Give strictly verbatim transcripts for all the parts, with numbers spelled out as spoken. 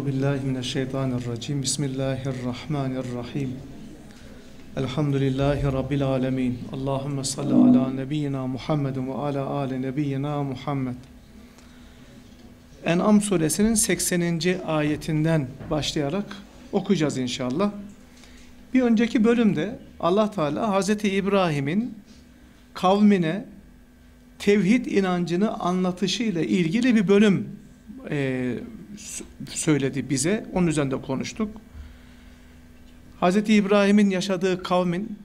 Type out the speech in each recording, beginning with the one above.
Euzu billahi mineşşeytanirracim. Bismillahirrahmanirrahim. Elhamdülillahi rabbil alamin. Allahumme salli ala nebiyyina Muhammedin ve ala ali nebiyyina Muhammed. En'am suresinin sekseninci ayetinden başlayarak okuyacağız inşallah. Bir önceki bölümde Allah Teala Hazreti İbrahim'in kavmine tevhid inancını anlatışı ile ilgili bir bölüm e, söyledi bize. Onun üzerinde konuştuk. Hazreti İbrahim'in yaşadığı kavmin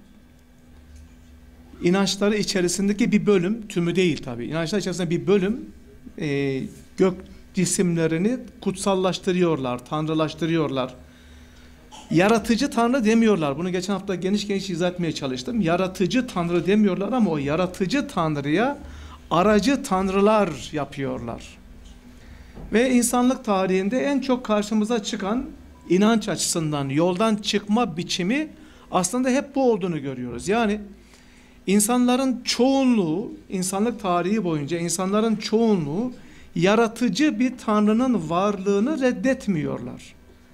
inançları içerisindeki bir bölüm, tümü değil tabi, inançlar içerisinde bir bölüm e, gök cisimlerini kutsallaştırıyorlar, tanrılaştırıyorlar. Yaratıcı tanrı demiyorlar. Bunu geçen hafta geniş geniş izah etmeye çalıştım. Yaratıcı tanrı demiyorlar ama o yaratıcı tanrıya aracı tanrılar yapıyorlar. Ve insanlık tarihinde en çok karşımıza çıkan inanç açısından yoldan çıkma biçimi aslında hep bu olduğunu görüyoruz. Yani insanların çoğunluğu, insanlık tarihi boyunca insanların çoğunluğu yaratıcı bir tanrının varlığını reddetmiyorlar.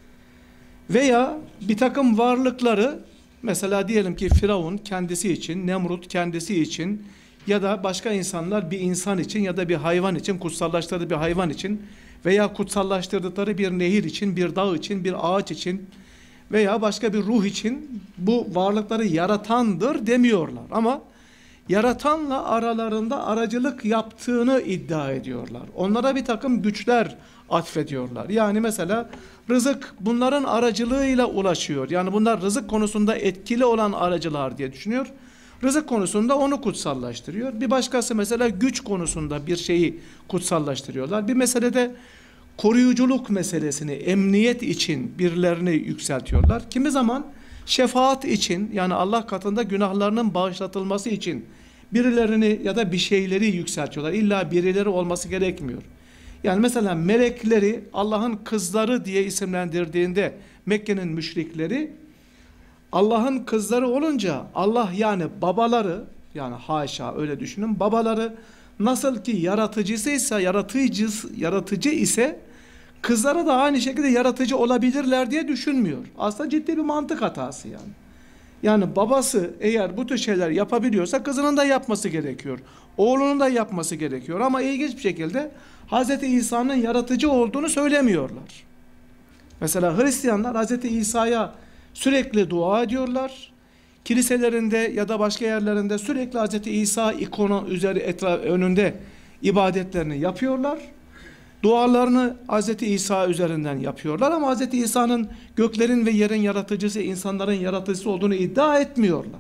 Veya bir takım varlıkları, mesela diyelim ki Firavun kendisi için, Nemrut kendisi için ya da başka insanlar bir insan için ya da bir hayvan için, kutsallaştırdığı bir hayvan için veya kutsallaştırdıkları bir nehir için, bir dağ için, bir ağaç için veya başka bir ruh için bu varlıkları yaratandır demiyorlar. Ama yaratanla aralarında aracılık yaptığını iddia ediyorlar. Onlara bir takım güçler atfediyorlar. Yani mesela rızık bunların aracılığıyla ulaşıyor. Yani bunlar rızık konusunda etkili olan aracılar diye düşünüyor. Rızık konusunda onu kutsallaştırıyor. Bir başkası mesela güç konusunda bir şeyi kutsallaştırıyorlar. Bir meselede koruyuculuk meselesini, emniyet için birilerini yükseltiyorlar. Kimi zaman şefaat için, yani Allah katında günahlarının bağışlatılması için birilerini ya da bir şeyleri yükseltiyorlar. İlla birileri olması gerekmiyor. Yani mesela melekleri Allah'ın kızları diye isimlendirdiğinde Mekke'nin müşrikleri Allah'ın kızları olunca Allah, yani babaları, yani haşa öyle düşünün, babaları nasıl ki yaratıcısıysa, yaratıcı, yaratıcı ise kızları da aynı şekilde yaratıcı olabilirler diye düşünmüyor. Aslında ciddi bir mantık hatası yani. Yani babası eğer bu tür şeyler yapabiliyorsa kızının da yapması gerekiyor. Oğlunun da yapması gerekiyor. Ama ilginç bir şekilde Hazreti İsa'nın yaratıcı olduğunu söylemiyorlar. Mesela Hristiyanlar Hazreti İsa'ya sürekli dua ediyorlar. Kiliselerinde ya da başka yerlerinde sürekli Hazreti İsa ikonu üzeri etraf önünde ibadetlerini yapıyorlar. Dualarını Hazreti İsa üzerinden yapıyorlar ama Hazreti İsa'nın göklerin ve yerin yaratıcısı, insanların yaratıcısı olduğunu iddia etmiyorlar.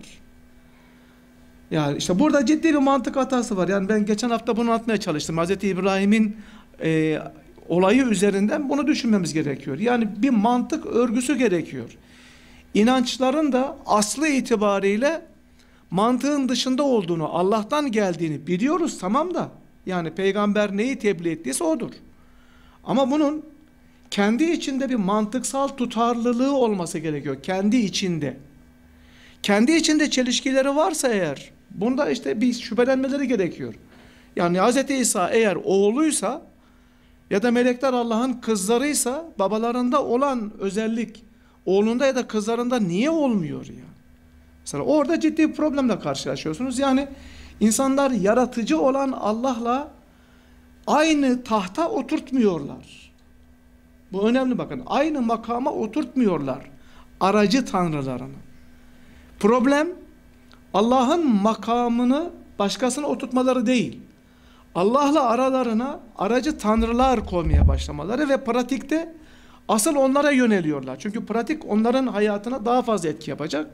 Yani işte burada ciddi bir mantık hatası var. Yani ben geçen hafta bunu anlatmaya çalıştım. Hazreti İbrahim'in e, olayı üzerinden bunu düşünmemiz gerekiyor. Yani bir mantık örgüsü gerekiyor. İnançların da aslı itibariyle mantığın dışında olduğunu, Allah'tan geldiğini biliyoruz, tamam da yani peygamber neyi tebliğ ettiyse odur. Ama bunun kendi içinde bir mantıksal tutarlılığı olması gerekiyor. Kendi içinde. Kendi içinde çelişkileri varsa eğer, bunda işte bir şüphelenmeleri gerekiyor. Yani Hz. İsa eğer oğluysa ya da melekler Allah'ın kızlarıysa babalarında olan özellik oğlunda ya da kızlarında niye olmuyor ya? Mesela orada ciddi bir problemle karşılaşıyorsunuz. Yani insanlar yaratıcı olan Allah'la aynı tahta oturtmuyorlar. Bu önemli, bakın. Aynı makama oturtmuyorlar aracı tanrılarını. Problem Allah'ın makamını başkasına oturtmaları değil. Allah'la aralarına aracı tanrılar koymaya başlamaları ve pratikte asıl onlara yöneliyorlar. Çünkü pratik onların hayatına daha fazla etki yapacak.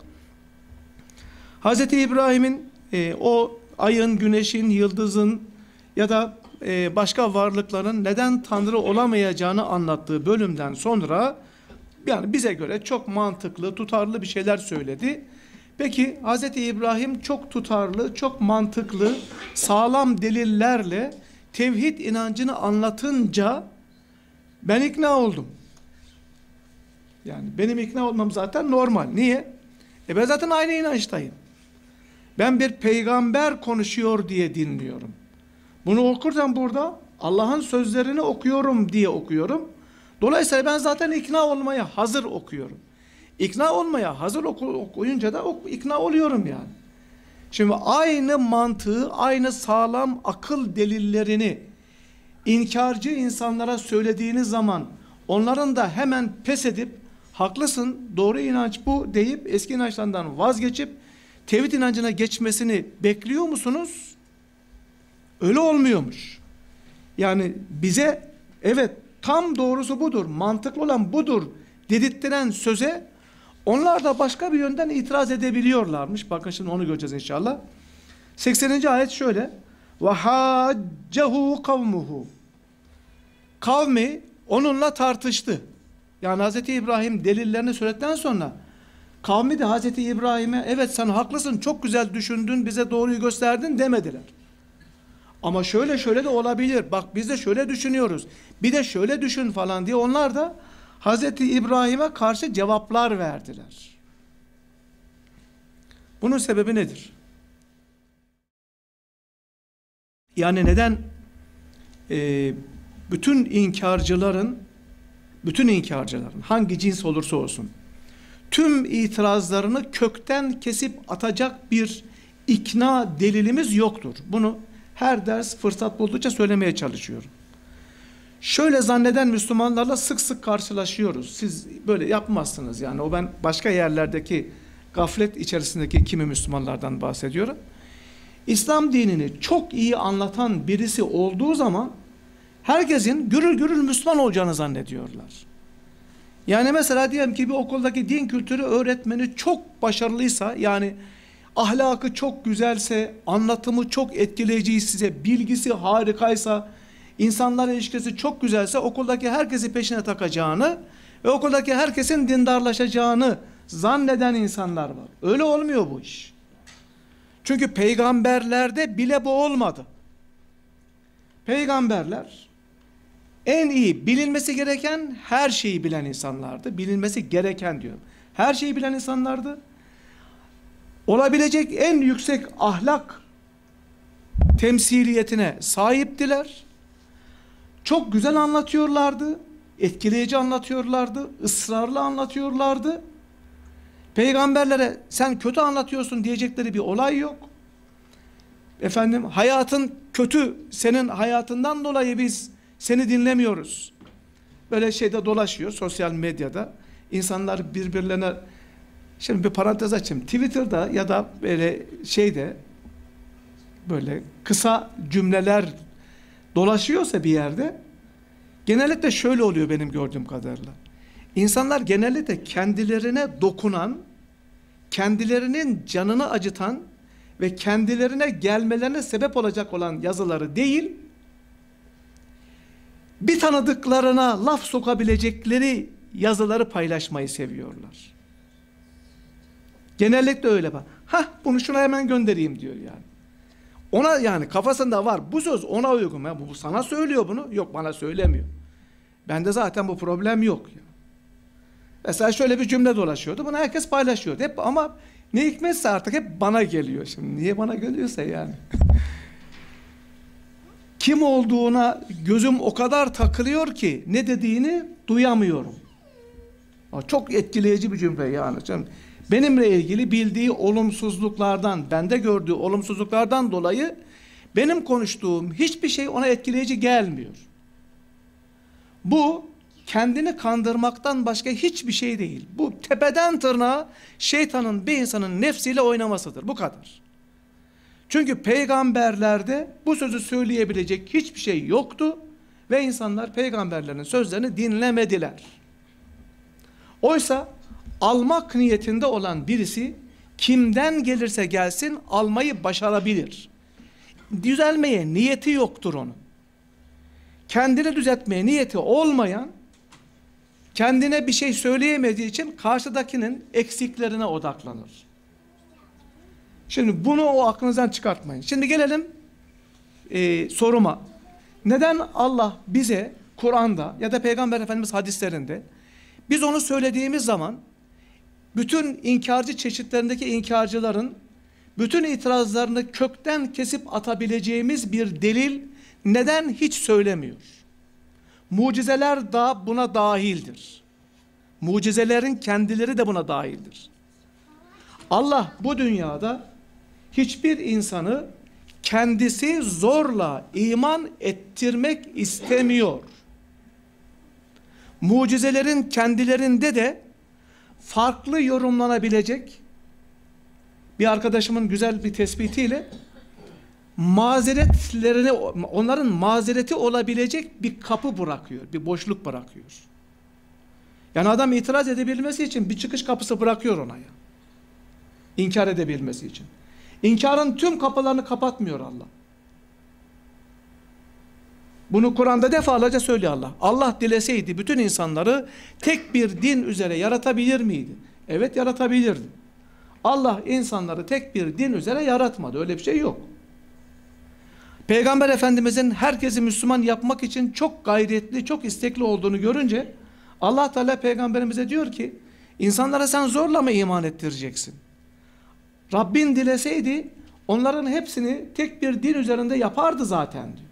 Hazreti İbrahim'in e, o ayın, güneşin, yıldızın ya da e, başka varlıkların neden tanrı olamayacağını anlattığı bölümden sonra yani bize göre çok mantıklı, tutarlı bir şeyler söyledi. Peki Hazreti İbrahim çok tutarlı, çok mantıklı, sağlam delillerle tevhid inancını anlatınca ben ikna oldum. Yani benim ikna olmam zaten normal. Niye? E ben zaten aynı inançtayım. Ben bir peygamber konuşuyor diye dinliyorum. Bunu okurken burada Allah'ın sözlerini okuyorum diye okuyorum. Dolayısıyla ben zaten ikna olmaya hazır okuyorum. İkna olmaya hazır oku, okuyunca da ok, ikna oluyorum yani. Şimdi aynı mantığı, aynı sağlam akıl delillerini inkarcı insanlara söylediğiniz zaman onların da hemen pes edip haklısın, doğru inanç bu deyip eski inançlarından vazgeçip tevhid inancına geçmesini bekliyor musunuz? Öyle olmuyormuş. Yani bize evet tam doğrusu budur, mantıklı olan budur dedirttiren söze onlar da başka bir yönden itiraz edebiliyorlarmış. Bakın şimdi onu göreceğiz inşallah. sekseninci ayet şöyle. وَحَاجَّهُ kavmuhu. Kavmi onunla tartıştı. Yani Hazreti İbrahim delillerini söyledikten sonra kavmi de Hazreti İbrahim'e evet sen haklısın, çok güzel düşündün, bize doğruyu gösterdin demediler. Ama şöyle şöyle de olabilir. Bak biz de şöyle düşünüyoruz. Bir de şöyle düşün falan diye onlar da Hazreti İbrahim'e karşı cevaplar verdiler. Bunun sebebi nedir? Yani neden e, bütün inkarcıların bütün inkarcıların hangi cins olursa olsun tüm itirazlarını kökten kesip atacak bir ikna delilimiz yoktur. Bunu her ders fırsat buldukça söylemeye çalışıyorum. Şöyle zanneden Müslümanlarla sık sık karşılaşıyoruz. Siz böyle yapmazsınız yani. O ben başka yerlerdeki gaflet içerisindeki kimi Müslümanlardan bahsediyorum. İslam dinini çok iyi anlatan birisi olduğu zaman herkesin gürül gürül Müslüman olacağını zannediyorlar. Yani mesela diyelim ki bir okuldaki din kültürü öğretmeni çok başarılıysa, yani ahlakı çok güzelse, anlatımı çok etkileyiciyse, bilgisi harikaysa, insanlarla ilişkisi çok güzelse okuldaki herkesi peşine takacağını ve okuldaki herkesin dindarlaşacağını zanneden insanlar var. Öyle olmuyor bu iş. Çünkü peygamberlerde bile bu olmadı. Peygamberler en iyi bilinmesi gereken her şeyi bilen insanlardı. Bilinmesi gereken diyorum. Her şeyi bilen insanlardı. Olabilecek en yüksek ahlak temsiliyetine sahiptiler. Çok güzel anlatıyorlardı. Etkileyici anlatıyorlardı. Israrlı anlatıyorlardı. Peygamberlere sen kötü anlatıyorsun diyecekleri bir olay yok. Efendim hayatın kötü, senin hayatından dolayı biz seni dinlemiyoruz. Böyle şeyde dolaşıyor sosyal medyada. İnsanlar birbirlerine, şimdi bir parantez açayım. Twitter'da ya da böyle şeyde böyle kısa cümleler dolaşıyorsa bir yerde genellikle şöyle oluyor benim gördüğüm kadarıyla. İnsanlar genellikle kendilerine dokunan, kendilerinin canını acıtan ve kendilerine gelmelerine sebep olacak olan yazıları değil, bir tanıdıklarına laf sokabilecekleri yazıları paylaşmayı seviyorlar. Genellikle öyle bak. Hah bunu şuna hemen göndereyim diyor yani. Ona yani kafasında var. Bu söz ona uygun. Ya, bu sana söylüyor bunu. Yok bana söylemiyor. Bende zaten bu problem yok. Ya. Mesela şöyle bir cümle dolaşıyordu. Bunu herkes paylaşıyordu. Hep ama ne hikmetse artık hep bana geliyor. Şimdi niye bana geliyorsa yani. Kim olduğuna gözüm o kadar takılıyor ki ne dediğini duyamıyorum. Çok etkileyici bir cümle yani. Benimle ilgili bildiği olumsuzluklardan, bende gördüğü olumsuzluklardan dolayı benim konuştuğum hiçbir şey ona etkileyici gelmiyor. Bu kendini kandırmaktan başka hiçbir şey değil. Bu tepeden tırnağa şeytanın bir insanın nefsiyle oynamasıdır. Bu kadar. Çünkü peygamberlerde bu sözü söyleyebilecek hiçbir şey yoktu ve insanlar peygamberlerin sözlerini dinlemediler. Oysa almak niyetinde olan birisi kimden gelirse gelsin almayı başarabilir. Düzelmeye niyeti yoktur onun. Kendini düzeltmeye niyeti olmayan, kendine bir şey söyleyemediği için karşıdakinin eksiklerine odaklanır. Şimdi bunu o aklınızdan çıkartmayın. Şimdi gelelim e, soruma. Neden Allah bize Kur'an'da ya da Peygamber Efendimiz hadislerinde biz onu söylediğimiz zaman bütün inkarcı çeşitlerindeki inkarcıların bütün itirazlarını kökten kesip atabileceğimiz bir delil neden hiç söylemiyor? Mucizeler da buna dahildir. Mucizelerin kendileri de buna dahildir. Allah bu dünyada hiçbir insanı kendisi zorla iman ettirmek istemiyor. Mucizelerin kendilerinde de farklı yorumlanabilecek, bir arkadaşımın güzel bir tespitiyle, mazeretlerini, onların mazereti olabilecek bir kapı bırakıyor, bir boşluk bırakıyor. Yani adam itiraz edebilmesi için bir çıkış kapısı bırakıyor ona ya. İnkar edebilmesi için. İnkarın tüm kapılarını kapatmıyor Allah. Bunu Kur'an'da defalarca söylüyor Allah. Allah dileseydi bütün insanları tek bir din üzere yaratabilir miydi? Evet, yaratabilirdi. Allah insanları tek bir din üzere yaratmadı. Öyle bir şey yok. Peygamber Efendimizin herkesi Müslüman yapmak için çok gayretli, çok istekli olduğunu görünce Allah Teala Peygamberimize diyor ki, insanlara sen zorla mı iman ettireceksin? Rabbin dileseydi onların hepsini tek bir din üzerinde yapardı zaten diyor.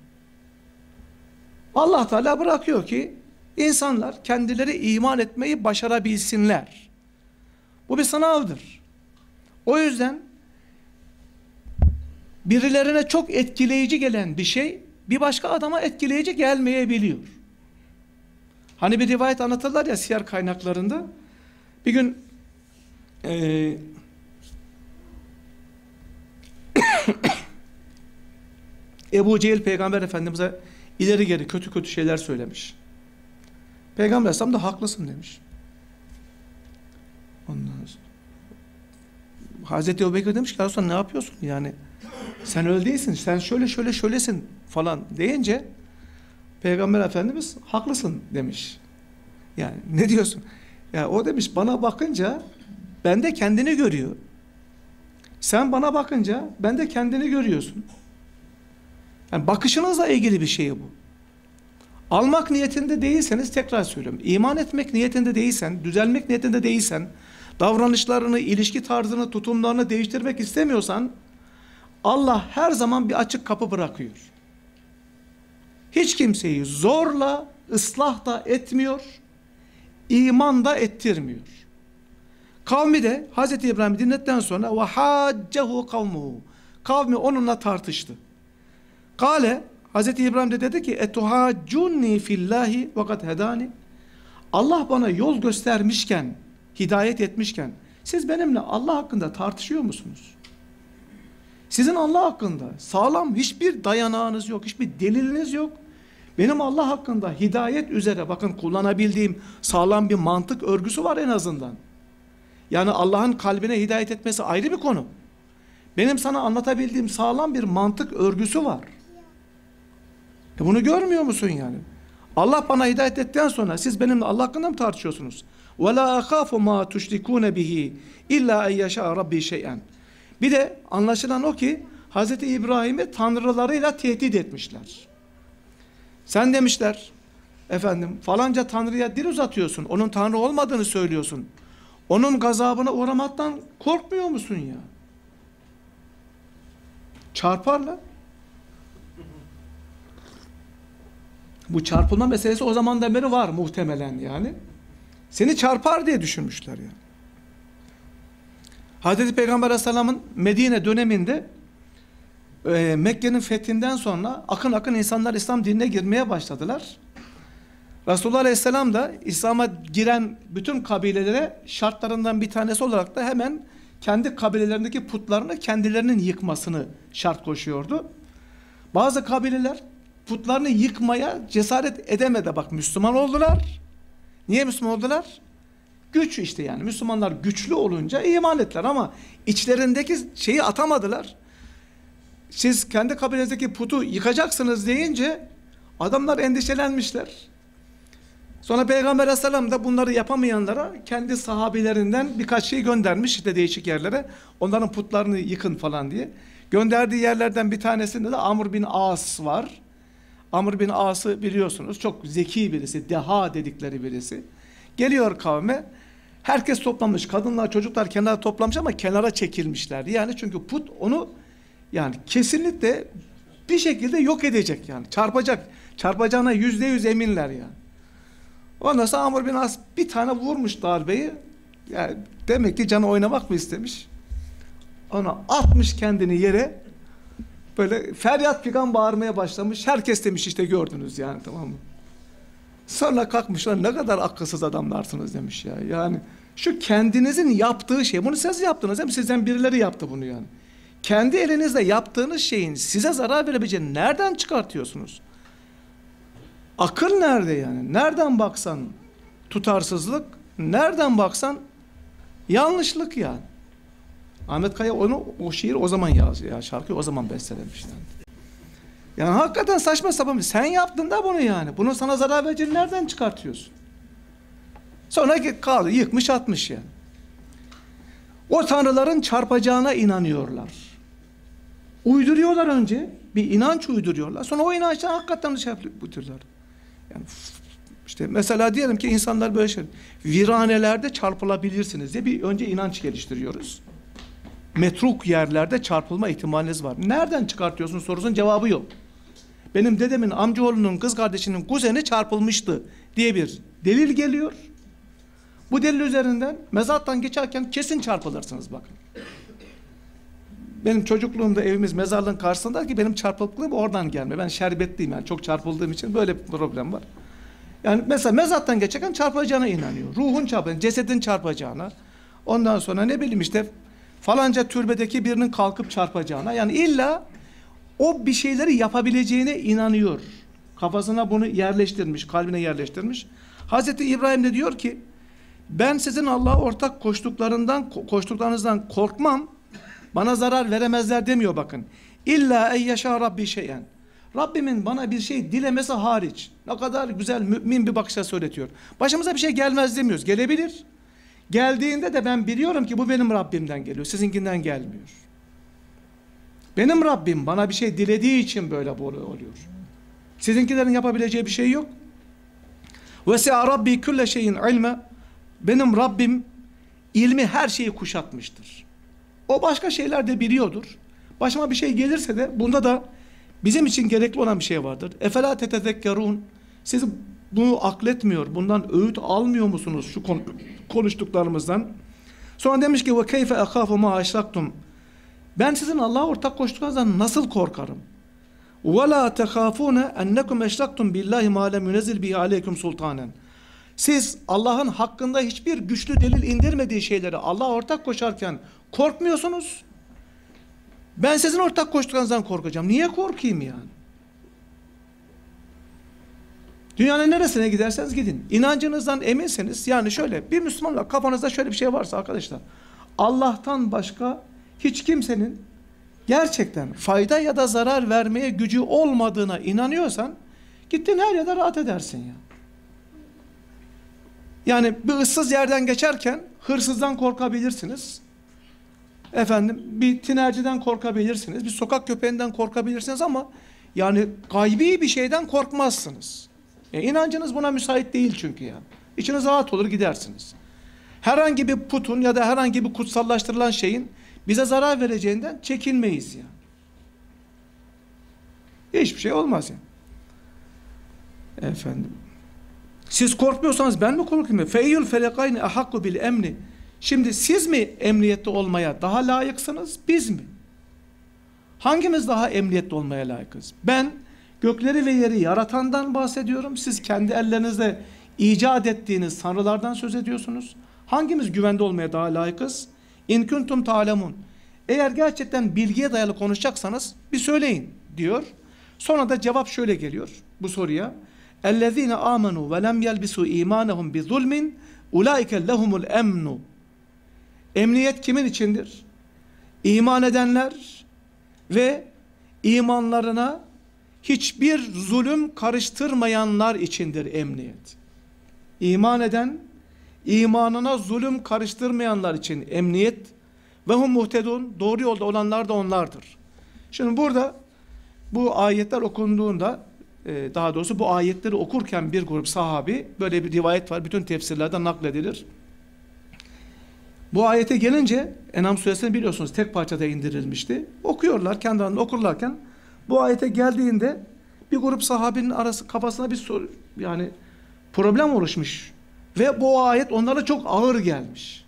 Allah Teala bırakıyor ki insanlar kendileri iman etmeyi başarabilsinler. Bu bir sınavdır. O yüzden birilerine çok etkileyici gelen bir şey bir başka adama etkileyici gelmeyebiliyor. Hani bir rivayet anlatırlar ya siyer kaynaklarında. Bir gün e, Ebu Cehil Peygamber Efendimiz'e ileri geri kötü kötü şeyler söylemiş. Peygamber Efendimiz de haklısın demiş. Ondan sonra Hazreti Ebubekir demiş ki Resulullah ne yapıyorsun yani? Sen öyle değilsin, sen şöyle şöyle şöylesin falan deyince Peygamber Efendimiz haklısın demiş. Yani ne diyorsun? Ya o demiş bana bakınca bende kendini görüyor. Sen bana bakınca bende kendini görüyorsun. Yani bakışınızla ilgili bir şey bu. Almak niyetinde değilseniz tekrar söylüyorum. İman etmek niyetinde değilsen, düzelmek niyetinde değilsen, davranışlarını, ilişki tarzını, tutumlarını değiştirmek istemiyorsan Allah her zaman bir açık kapı bırakıyor. Hiç kimseyi zorla ıslah da etmiyor, iman da ettirmiyor. Kavmi de Hazreti İbrahim'i dinledikten sonra ve haccehu kavmuhu. Kavmi onunla tartıştı. Kale Hazreti İbrahim de dedi ki etuhaccunni fillahi ve kad hedani. Allah bana yol göstermişken, hidayet etmişken siz benimle Allah hakkında tartışıyor musunuz? Sizin Allah hakkında sağlam hiçbir dayanağınız yok, hiçbir deliliniz yok. Benim Allah hakkında hidayet üzere bakın kullanabildiğim sağlam bir mantık örgüsü var en azından. Yani Allah'ın kalbine hidayet etmesi ayrı bir konu. Benim sana anlatabildiğim sağlam bir mantık örgüsü var. E bunu görmüyor musun yani? Allah bana hidayet ettikten sonra siz benimle Allah hakkında mı tartışıyorsunuz? وَلَا أَخَافُ مَا تُشْرِكُونَ بِهِ اِلَّا اَنْ يَشَاءَ رَبِّي شَيْئًا. Bir de anlaşılan o ki Hazreti İbrahim'i tanrılarıyla tehdit etmişler. Sen demişler efendim falanca tanrıya dil uzatıyorsun. Onun tanrı olmadığını söylüyorsun. Onun gazabına uğramaktan korkmuyor musun ya? Çarparlar. Bu çarpılma meselesi o zamandan beri var muhtemelen yani. Seni çarpar diye düşünmüşler yani. Hazreti Peygamber Aleyhisselam'ın Medine döneminde e, Mekke'nin fethinden sonra akın akın insanlar İslam dinine girmeye başladılar. Resulullah Aleyhisselam da İslam'a giren bütün kabilelere şartlarından bir tanesi olarak da hemen kendi kabilelerindeki putlarını kendilerinin yıkmasını şart koşuyordu. Bazı kabileler putlarını yıkmaya cesaret edemedi. Bak Müslüman oldular. Niye Müslüman oldular? Güç işte yani. Müslümanlar güçlü olunca iman ettiler ama içlerindeki şeyi atamadılar. Siz kendi kabilenizdeki putu yıkacaksınız deyince adamlar endişelenmişler. Sonra Peygamber Aleyhisselam da bunları yapamayanlara kendi sahabilerinden birkaç şey göndermiş işte değişik yerlere. Onların putlarını yıkın falan diye. Gönderdiği yerlerden bir tanesinde de Amr bin As var. Amr bin As'ı biliyorsunuz. Çok zeki birisi, deha dedikleri birisi. Geliyor kavme. Herkes toplamış. Kadınlar, çocuklar kenara toplamış ama kenara çekilmişler. Yani çünkü put onu yani kesinlikle bir şekilde yok edecek yani. Çarpacak. Çarpacağına yüzde yüz eminler yani. Ondan sonra Amr bin As bir tane vurmuş darbeyi. Yani demek ki canı oynamak mı istemiş? Ona atmış kendini yere. Böyle feryat figan bağırmaya başlamış. Herkes demiş işte gördünüz yani, tamam mı? Sonra kalkmışlar, ne kadar akılsız adamlarsınız demiş ya. Yani şu kendinizin yaptığı şey, bunu siz yaptınız değil mi? Sizden birileri yaptı bunu yani. Kendi elinizle yaptığınız şeyin size zarar verebileceğini nereden çıkartıyorsunuz? Akıl nerede yani? Nereden baksan tutarsızlık, nereden baksan yanlışlık yani. Ahmet Kaya onu, o şiir o zaman yazıyor ya, şarkıyı o zaman bestelemiş yani. Yani hakikaten saçma sapan, sen yaptın da bunu yani. Bunun sana zarar vereceğini nereden çıkartıyorsun? Sonra kaldı yıkmış atmış yani. O tanrıların çarpacağına inanıyorlar. Uyduruyorlar önce. Bir inanç uyduruyorlar. Sonra o inançtan hakikaten şey yapıyorlar. Yani işte mesela diyelim ki insanlar böyle şey, viranelerde çarpılabilirsiniz diye bir önce inanç geliştiriyoruz. Metruk yerlerde çarpılma ihtimaliniz var. Nereden çıkartıyorsun sorusunun cevabı yok. Benim dedemin amcaoğlunun kız kardeşinin kuzeni çarpılmıştı diye bir delil geliyor. Bu delil üzerinden mezardan geçerken kesin çarpılırsınız bakın. Benim çocukluğumda evimiz mezarlığın karşısında ki benim çarpıklığım oradan gelme. Ben şerbetliyim yani, çok çarpıldığım için böyle bir problem var. Yani mesela mezardan geçerken çarpacağına inanıyor. Ruhun çarpacağına, cesedin çarpacağına. Ondan sonra ne bileyim işte falanca türbedeki birinin kalkıp çarpacağına. Yani illa o bir şeyleri yapabileceğine inanıyor. Kafasına bunu yerleştirmiş, kalbine yerleştirmiş. Hazreti İbrahim de diyor ki, ben sizin Allah'a ortak koştuklarından, koştuklarınızdan korkmam. Bana zarar veremezler demiyor bakın. İlla en yaşa Rabbi şeyen. Rabbimin bana bir şey dilemesi hariç. Ne kadar güzel mümin bir bakışa söyletiyor. Başımıza bir şey gelmez demiyoruz. Gelebilir. Geldiğinde de ben biliyorum ki bu benim Rabbimden geliyor. Sizinkinden gelmiyor. Benim Rabbim bana bir şey dilediği için böyle oluyor. Sizinkilerin yapabileceği bir şey yok. Vesi'a Rabbi külle şeyin ilme. Benim Rabbim ilmi her şeyi kuşatmıştır. O başka şeyler de biliyordur. Başıma bir şey gelirse de bunda da bizim için gerekli olan bir şey vardır. Efela tetezekkerun. Siz bunu akletmiyor, bundan öğüt almıyor musunuz şu konuştuklarımızdan? Sonra demiş ki ve keyfe ekhafu ma eşraktum. Ben sizin Allah'a ortak koştuklarınızdan nasıl korkarım? Ve la tehafune ennekum eşraktum billahi ma lem yunzil bihi aleykum sultanen. Siz Allah'ın hakkında hiçbir güçlü delil indirmediği şeyleri Allah'a ortak koşarken korkmuyorsunuz. Ben sizin ortak koştuklarınızdan korkacağım. Niye korkayım yani? Dünyanın neresine giderseniz gidin. İnancınızdan eminseniz, yani şöyle bir Müslümanla kafanızda şöyle bir şey varsa arkadaşlar, Allah'tan başka hiç kimsenin gerçekten fayda ya da zarar vermeye gücü olmadığına inanıyorsan gittin her yerde rahat edersin ya. Yani bir ıssız yerden geçerken hırsızdan korkabilirsiniz. Efendim bir tinerciden korkabilirsiniz. Bir sokak köpeğinden korkabilirsiniz ama yani gaybi bir şeyden korkmazsınız. E, inancınız buna müsait değil çünkü ya. İçiniz rahat olur gidersiniz. Herhangi bir putun ya da herhangi bir kutsallaştırılan şeyin bize zarar vereceğinden çekinmeyiz ya. Hiçbir şey olmaz ya. Efendim. Siz korkmuyorsanız ben mi korkayım? Feyyul felekayni ahakku bil emni. Şimdi siz mi emniyette olmaya daha layıksınız, biz mi? Hangimiz daha emniyette olmaya layıkız? Ben gökleri ve yeri yaratandan bahsediyorum. Siz kendi ellerinizle icat ettiğiniz tanrılardan söz ediyorsunuz. Hangimiz güvende olmaya daha layıkız? İn kuntum ta'lemun. Eğer gerçekten bilgiye dayalı konuşacaksanız bir söyleyin diyor. Sonra da cevap şöyle geliyor bu soruya. اَلَّذ۪ينَ آمَنُوا وَلَمْ يَلْبِسُوا اِيمَانَهُمْ بِظُلْمٍ اُولَٰئِكَ لَهُمُ الْاَمْنُ. Emniyet kimin içindir? İman edenler ve imanlarına hiçbir zulüm karıştırmayanlar içindir emniyet. İman eden, imanına zulüm karıştırmayanlar için emniyet ve hum muhtedun, doğru yolda olanlar da onlardır. Şimdi burada bu ayetler okunduğunda, daha doğrusu bu ayetleri okurken bir grup sahabi, böyle bir rivayet var, bütün tefsirlerden nakledilir. Bu ayete gelince En'am suresini biliyorsunuz tek parçada indirilmişti. Okuyorlar, kendi aralarında okurlarken Bu ayete geldiğinde bir grup sahabinin arası kafasına bir soru, yani problem oluşmuş ve bu ayet onlara çok ağır gelmiş.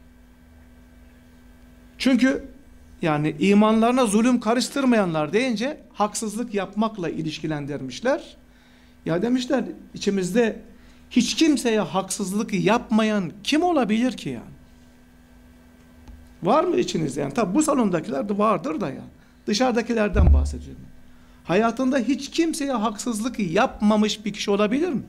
Çünkü yani imanlarına zulüm karıştırmayanlar deyince haksızlık yapmakla ilişkilendirmişler. Ya demişler, içimizde hiç kimseye haksızlık yapmayan kim olabilir ki yani? Var mı içinizde yani? Tabi bu salondakiler de vardır da yani. Dışarıdakilerden bahsediyorum. Hayatında hiç kimseye haksızlık yapmamış bir kişi olabilir mi?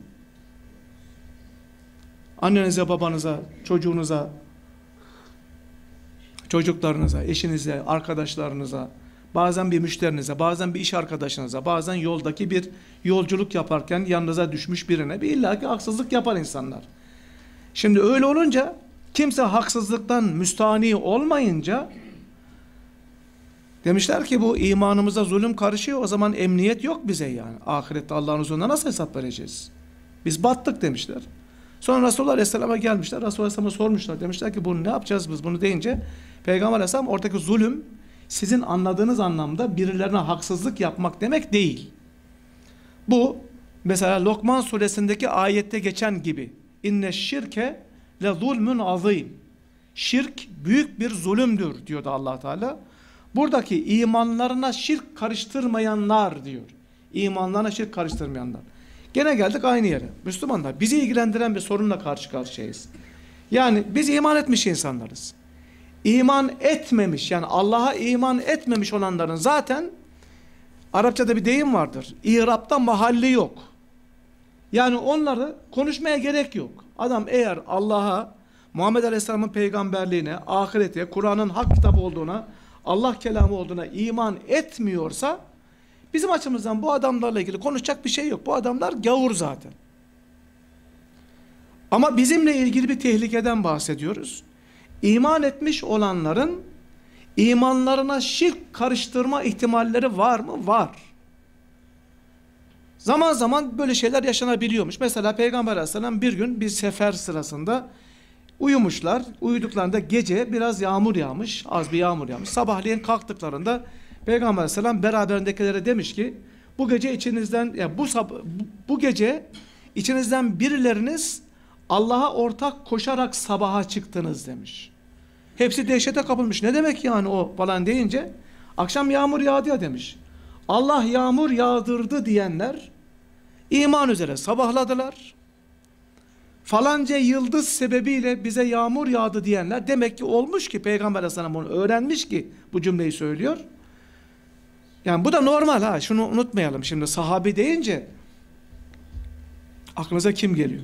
Annenize, babanıza, çocuğunuza, çocuklarınıza, eşinize, arkadaşlarınıza, bazen bir müşterinize, bazen bir iş arkadaşınıza, bazen yoldaki bir yolculuk yaparken yanınıza düşmüş birine bir illaki haksızlık yapar insanlar. Şimdi öyle olunca, kimse haksızlıktan müstahni olmayınca demişler ki bu imanımıza zulüm karışıyor, o zaman emniyet yok bize yani. Ahirette Allah'ın huzurunda nasıl hesap vereceğiz? Biz battık demişler. Sonra Resulullah Aleyhisselam'a gelmişler. Resulullah Aleyhisselam'a sormuşlar. Demişler ki bunu ne yapacağız biz bunu deyince Peygamber Aleyhisselam oradaki zulüm sizin anladığınız anlamda birilerine haksızlık yapmak demek değil. Bu mesela Lokman suresindeki ayette geçen gibi inne şirke le zulmün azim. Şirk büyük bir zulümdür diyordu Allah Teala. Buradaki imanlarına şirk karıştırmayanlar diyor. İmanlarına şirk karıştırmayanlar. Gene geldik aynı yere. Müslümanlar, bizi ilgilendiren bir sorunla karşı karşıyayız. Yani biz iman etmiş insanlarız. İman etmemiş, yani Allah'a iman etmemiş olanların zaten Arapçada bir deyim vardır. İrapta mahalli yok. Yani onları konuşmaya gerek yok. Adam eğer Allah'a, Muhammed Aleyhisselam'ın peygamberliğine, ahirete, Kur'an'ın hak kitabı olduğuna, Allah kelamı olduğuna iman etmiyorsa bizim açımızdan bu adamlarla ilgili konuşacak bir şey yok. Bu adamlar gavur zaten. Ama bizimle ilgili bir tehlikeden bahsediyoruz. İman etmiş olanların imanlarına şirk karıştırma ihtimalleri var mı? Var. Zaman zaman böyle şeyler yaşanabiliyormuş. Mesela Peygamber Aleyhisselam bir gün bir sefer sırasında uyumuşlar. Uyuduklarında gece biraz yağmur yağmış. Az bir yağmur yağmış. Sabahleyin kalktıklarında Peygamber Aleyhisselam beraberindekilere demiş ki bu gece içinizden ya bu, bu bu gece içinizden birileriniz Allah'a ortak koşarak sabaha çıktınız demiş. Hepsi dehşete kapılmış. Ne demek yani o falan deyince akşam yağmur yağdı ya demiş. Allah yağmur yağdırdı diyenler iman üzere sabahladılar. Falanca yıldız sebebiyle bize yağmur yağdı diyenler demek ki olmuş ki Peygamber Aleyhisselam onu öğrenmiş ki bu cümleyi söylüyor. Yani bu da normal ha. Şunu unutmayalım. Şimdi sahabi deyince aklınıza kim geliyor?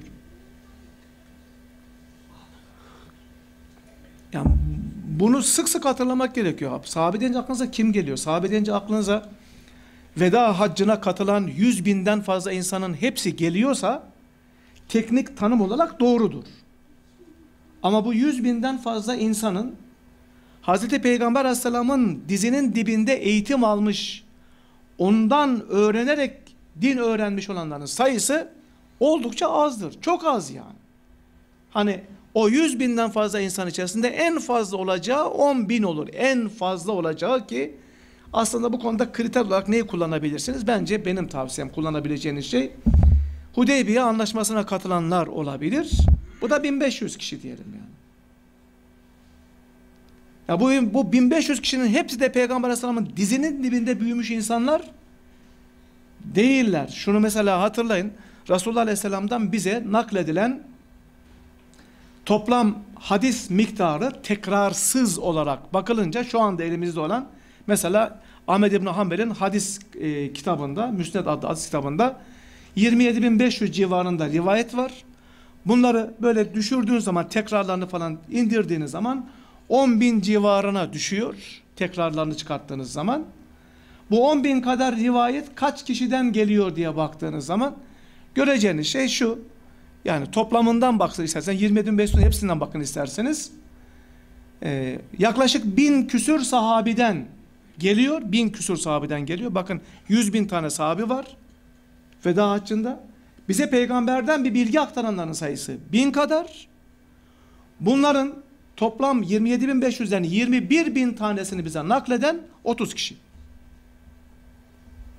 Yani bunu sık sık hatırlamak gerekiyor. Sahabe deyince aklınıza kim geliyor? Sahabe deyince aklınıza veda haccına katılan yüz binden fazla insanın hepsi geliyorsa teknik tanım olarak doğrudur. Ama bu yüz binden fazla insanın Hazreti Peygamber Aleyhisselam'ın dizinin dibinde eğitim almış, ondan öğrenerek din öğrenmiş olanların sayısı oldukça azdır. Çok az yani. Hani o yüz binden fazla insan içerisinde en fazla olacağı on bin olur. En fazla olacağı ki aslında bu konuda kriter olarak neyi kullanabilirsiniz? Bence benim tavsiyem kullanabileceğiniz şey Hudeybiye anlaşmasına katılanlar olabilir. Bu da bin beş yüz kişi diyelim yani. Ya bu, bu bin beş yüz kişinin hepsi de Peygamber Aleyhisselam'ın dizinin dibinde büyümüş insanlar değiller. Şunu mesela hatırlayın. Resulullah Aleyhisselam'dan bize nakledilen toplam hadis miktarı tekrarsız olarak bakılınca şu anda elimizde olan mesela Ahmed İbn Hanbel'in hadis e, kitabında, Müsned adlı hadis kitabında yirmi yedi bin beş yüz civarında rivayet var. Bunları böyle düşürdüğünüz zaman, tekrarlarını falan indirdiğiniz zaman on bin civarına düşüyor. Tekrarlarını çıkarttığınız zaman. Bu on bin kadar rivayet kaç kişiden geliyor diye baktığınız zaman göreceğiniz şey şu. Yani toplamından bakın istersen, yirmi yedi bin beş yüz hepsinden bakın isterseniz. Ee, yaklaşık bin küsür sahabiden geliyor. Bin küsür sahabeden geliyor. Bakın yüz bin tane sahabi var. Veda haccında. Bize peygamberden bir bilgi aktaranların sayısı bin kadar. Bunların toplam yirmi yedi bin beş yüzden yirmi bir bin tanesini bize nakleden otuz kişi.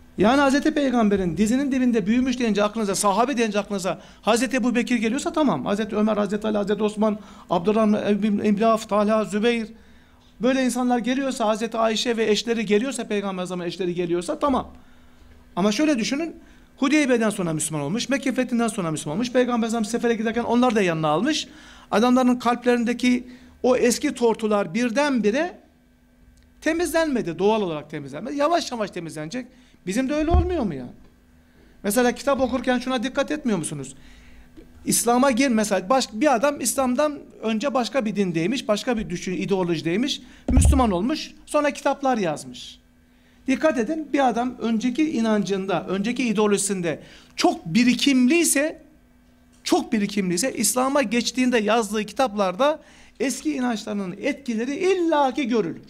Yani Hazreti Peygamber'in dizinin dibinde büyümüş deyince aklınıza, sahabe deyince aklınıza Hazreti Ebubekir geliyorsa tamam. Hazreti Ömer, Hazreti Ali, Hazreti Osman, Abdurrahman İbn Avf, Talha, Zübeyir, böyle insanlar geliyorsa, Hazreti Ayşe ve eşleri geliyorsa, Peygamber zamanı eşleri geliyorsa tamam. Ama şöyle düşünün, Hudeybiye'den sonra Müslüman olmuş, Mekke fethinden sonra Müslüman olmuş, Peygamber zamanı sefere giderken onlar da yanına almış. Adamların kalplerindeki o eski tortular birdenbire temizlenmedi, doğal olarak temizlenmedi. Yavaş yavaş temizlenecek. Bizim de öyle olmuyor mu yani? Mesela kitap okurken şuna dikkat etmiyor musunuz? İslam'a gir mesela, baş, bir adam İslam'dan önce başka bir dindeymiş, başka bir düşün, ideolojideymiş, Müslüman olmuş, sonra kitaplar yazmış. Dikkat edin, bir adam önceki inancında, önceki ideolojisinde çok birikimliyse, çok birikimliyse, İslam'a geçtiğinde yazdığı kitaplarda eski inançlarının etkileri illaki görülür.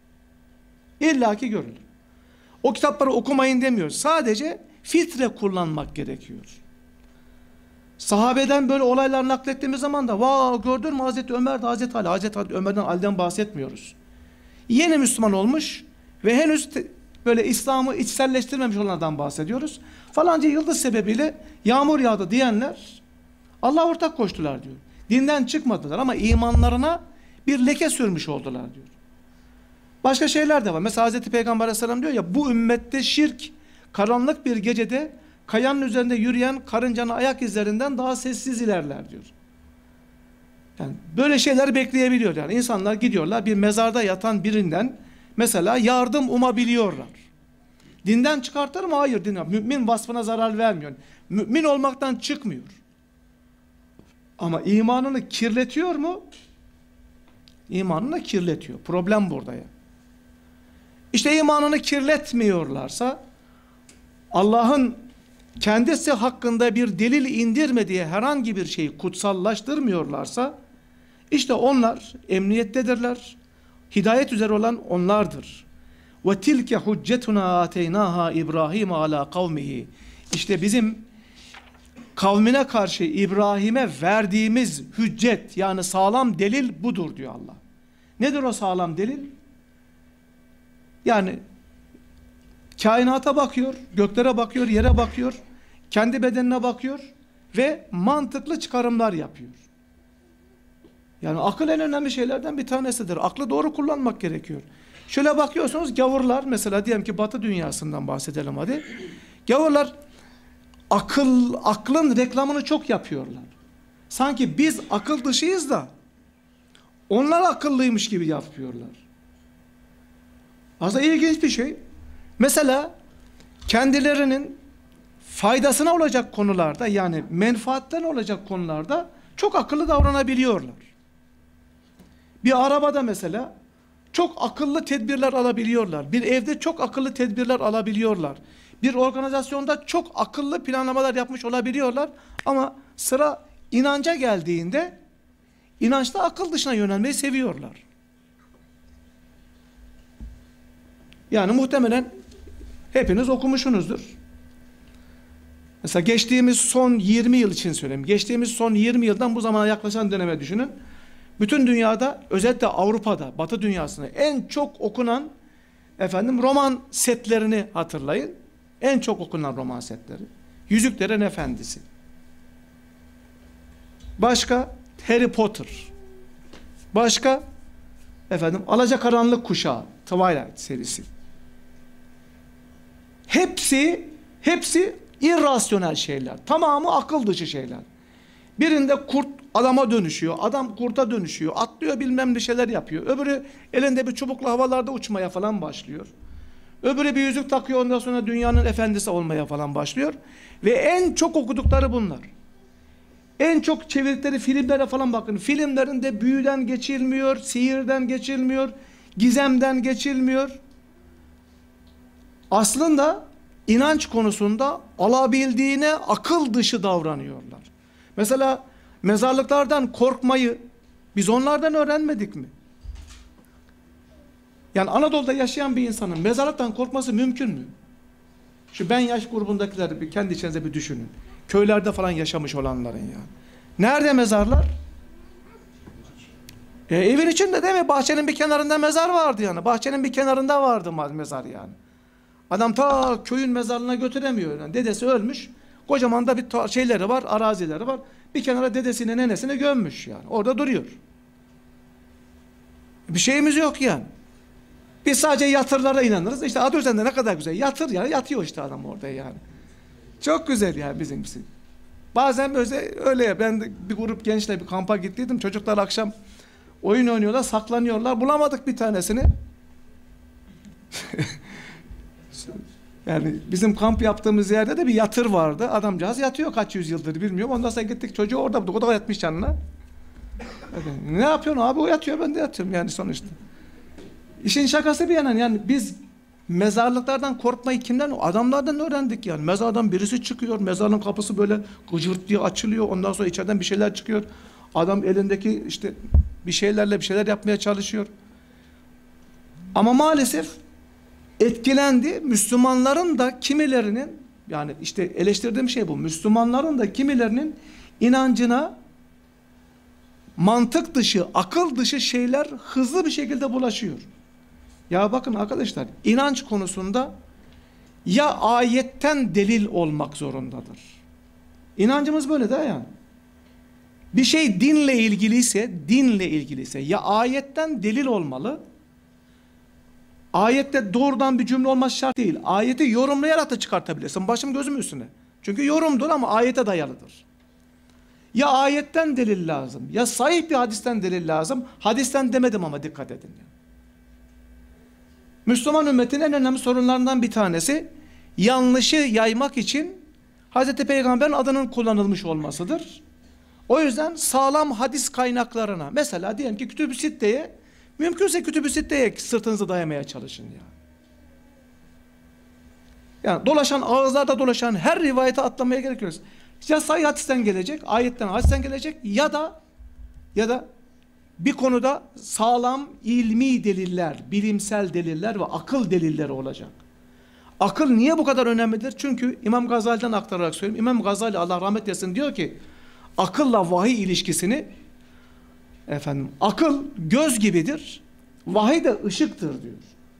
İllaki görülür. O kitapları okumayın demiyoruz. Sadece filtre kullanmak gerekiyor. Sahabeden böyle olaylar naklettiğimiz zaman da vaa gördün mü Hazreti Ömer de Hazreti Ali, Hazreti Ömer'den Ali'den bahsetmiyoruz. Yeni Müslüman olmuş ve henüz böyle İslam'ı içselleştirmemiş olanlardan bahsediyoruz. Falanca yıldız sebebiyle yağmur yağdı diyenler Allah'a ortak koştular diyor. Dinden çıkmadılar ama imanlarına bir leke sürmüş oldular diyor. Başka şeyler de var. Mesela Hazreti Peygamber Aleyhisselam diyor ya, bu ümmette şirk karanlık bir gecede kayanın üzerinde yürüyen karıncanın ayak izlerinden daha sessiz ilerler diyor. Yani böyle şeyler bekleyebiliyor yani. İnsanlar gidiyorlar bir mezarda yatan birinden mesela yardım umabiliyorlar. Dinden çıkartır mı? Hayır, din. Mümin vasfına zarar vermiyor. Mümin olmaktan çıkmıyor. Ama imanını kirletiyor mu? İmanını kirletiyor. Problem burada ya. İşte imanını kirletmiyorlarsa, Allah'ın kendisi hakkında bir delil indirmediği herhangi bir şeyi kutsallaştırmıyorlarsa, işte onlar emniyettedirler. Hidayet üzere olan onlardır. Ve tilke huccetuna ateynaha İbrahim ala kavmihi. İşte bizim kavmine karşı İbrahim'e verdiğimiz hüccet, yani sağlam delil budur diyor Allah. Nedir o sağlam delil? Yani kainata bakıyor, göklere bakıyor, yere bakıyor, kendi bedenine bakıyor ve mantıklı çıkarımlar yapıyor. Yani akıl en önemli şeylerden bir tanesidir. Aklı doğru kullanmak gerekiyor. Şöyle bakıyorsunuz, gavurlar mesela, diyelim ki Batı dünyasından bahsedelim hadi. Gavurlar akıl, aklın reklamını çok yapıyorlar. Sanki biz akıl dışıyız da onlar akıllıymış gibi yapıyorlar. Aslında ilginç bir şey. Mesela kendilerinin faydasına olacak konularda, yani menfaatten olacak konularda çok akıllı davranabiliyorlar. Bir arabada mesela çok akıllı tedbirler alabiliyorlar. Bir evde çok akıllı tedbirler alabiliyorlar. Bir organizasyonda çok akıllı planlamalar yapmış olabiliyorlar. Ama sıra inanca geldiğinde inançta akıl dışına yönelmeyi seviyorlar. Yani muhtemelen hepiniz okumuşsunuzdur. Mesela geçtiğimiz son yirmi yıl için söyleyeyim. Geçtiğimiz son yirmi yıldan bu zamana yaklaşan döneme düşünün. Bütün dünyada, özellikle Avrupa'da, Batı dünyasında en çok okunan efendim roman setlerini hatırlayın. En çok okunan roman setleri. Yüzüklerin Efendisi. Başka Harry Potter. Başka efendim Alacakaranlık Kuşağı, Twilight serisi. Hepsi hepsi irrasyonel şeyler. Tamamı akıl dışı şeyler. Birinde kurt adama dönüşüyor, adam kurta dönüşüyor, atlıyor, bilmem ne şeyler yapıyor. Öbürü elinde bir çubukla havalarda uçmaya falan başlıyor. Öbürü bir yüzük takıyor, ondan sonra dünyanın efendisi olmaya falan başlıyor. Ve en çok okudukları bunlar. En çok çevirdikleri filmlere falan bakın. Filmlerinde büyüden geçilmiyor, sihirden geçilmiyor, gizemden geçilmiyor. Aslında inanç konusunda alabildiğine akıl dışı davranıyorlar. Mesela mezarlıklardan korkmayı biz onlardan öğrenmedik mi? Yani Anadolu'da yaşayan bir insanın mezarlıktan korkması mümkün mü? Şu ben yaş grubundakileri bir kendi içinize bir düşünün. Köylerde falan yaşamış olanların ya. Nerede mezarlar? E, evin içinde değil mi? Bahçenin bir kenarında mezar vardı yani. Bahçenin bir kenarında vardı mezar yani. Adam ta köyün mezarlığına götüremiyor. Yani dedesi ölmüş. Kocaman da bir şeyleri var, arazileri var. Bir kenara dedesini, nenesini gömmüş yani. Orada duruyor. Bir şeyimiz yok yani. Biz sadece yatırlara inanırız. İşte adı üzerinde ne kadar güzel. Yatır yani, yatıyor işte adam orada yani. Çok güzel yani bizimkisi. Bazen öyle, öyle ben de bir grup gençle bir kampa gittiydim. Çocuklar akşam oyun oynuyorlar, saklanıyorlar. Bulamadık bir tanesini. Yani bizim kamp yaptığımız yerde de bir yatır vardı. Adamcağız yatıyor kaç yüzyıldır bilmiyorum. Ondan sonra gittik, çocuğu orada bulduk. O da yatmış yanına. Ne yapıyorsun abi? O yatıyor, ben de yatıyorum yani sonuçta. İşin şakası bir yana yani biz mezarlıklardan korkmayı kimden? Adamlardan öğrendik yani. Mezardan birisi çıkıyor. Mezarın kapısı böyle gıcırt diye açılıyor. Ondan sonra içeriden bir şeyler çıkıyor. Adam elindeki işte bir şeylerle bir şeyler yapmaya çalışıyor. Ama maalesef etkilendi. Müslümanların da kimilerinin, yani işte eleştirdiğim şey bu. Müslümanların da kimilerinin inancına mantık dışı, akıl dışı şeyler hızlı bir şekilde bulaşıyor. Ya bakın arkadaşlar, inanç konusunda ya ayetten delil olmak zorundadır. İnancımız böyle de yani. Bir şey dinle ilgiliyse, dinle ilgiliyse ya ayetten delil olmalı. Ayette doğrudan bir cümle olması şart değil. Ayeti yorumlayarak da çıkartabilirsin. Başım gözüm üstüne. Çünkü yorumdur ama ayete dayalıdır. Ya ayetten delil lazım, ya sahih bir hadisten delil lazım. Hadisten demedim ama dikkat edin. Müslüman ümmetin en önemli sorunlarından bir tanesi, yanlışı yaymak için Hazreti Peygamber'in adının kullanılmış olmasıdır. O yüzden sağlam hadis kaynaklarına, mesela diyelim ki Kütüb-i Sitte'ye, mümkünse Kütüb-i Sitte'ye sırtınızı dayamaya çalışın ya. Yani dolaşan, ağızlarda dolaşan her rivayete atlamaya gerek yok. Ya sahih hadisten gelecek, ayetten, hadisten gelecek ya da ya da bir konuda sağlam ilmi deliller, bilimsel deliller ve akıl delilleri olacak. Akıl niye bu kadar önemlidir? Çünkü İmam Gazali'den aktararak söyleyeyim. İmam Gazali Allah rahmet eylesin diyor ki, akılla vahiy ilişkisini, efendim, akıl göz gibidir, vahiy de ışıktır diyor.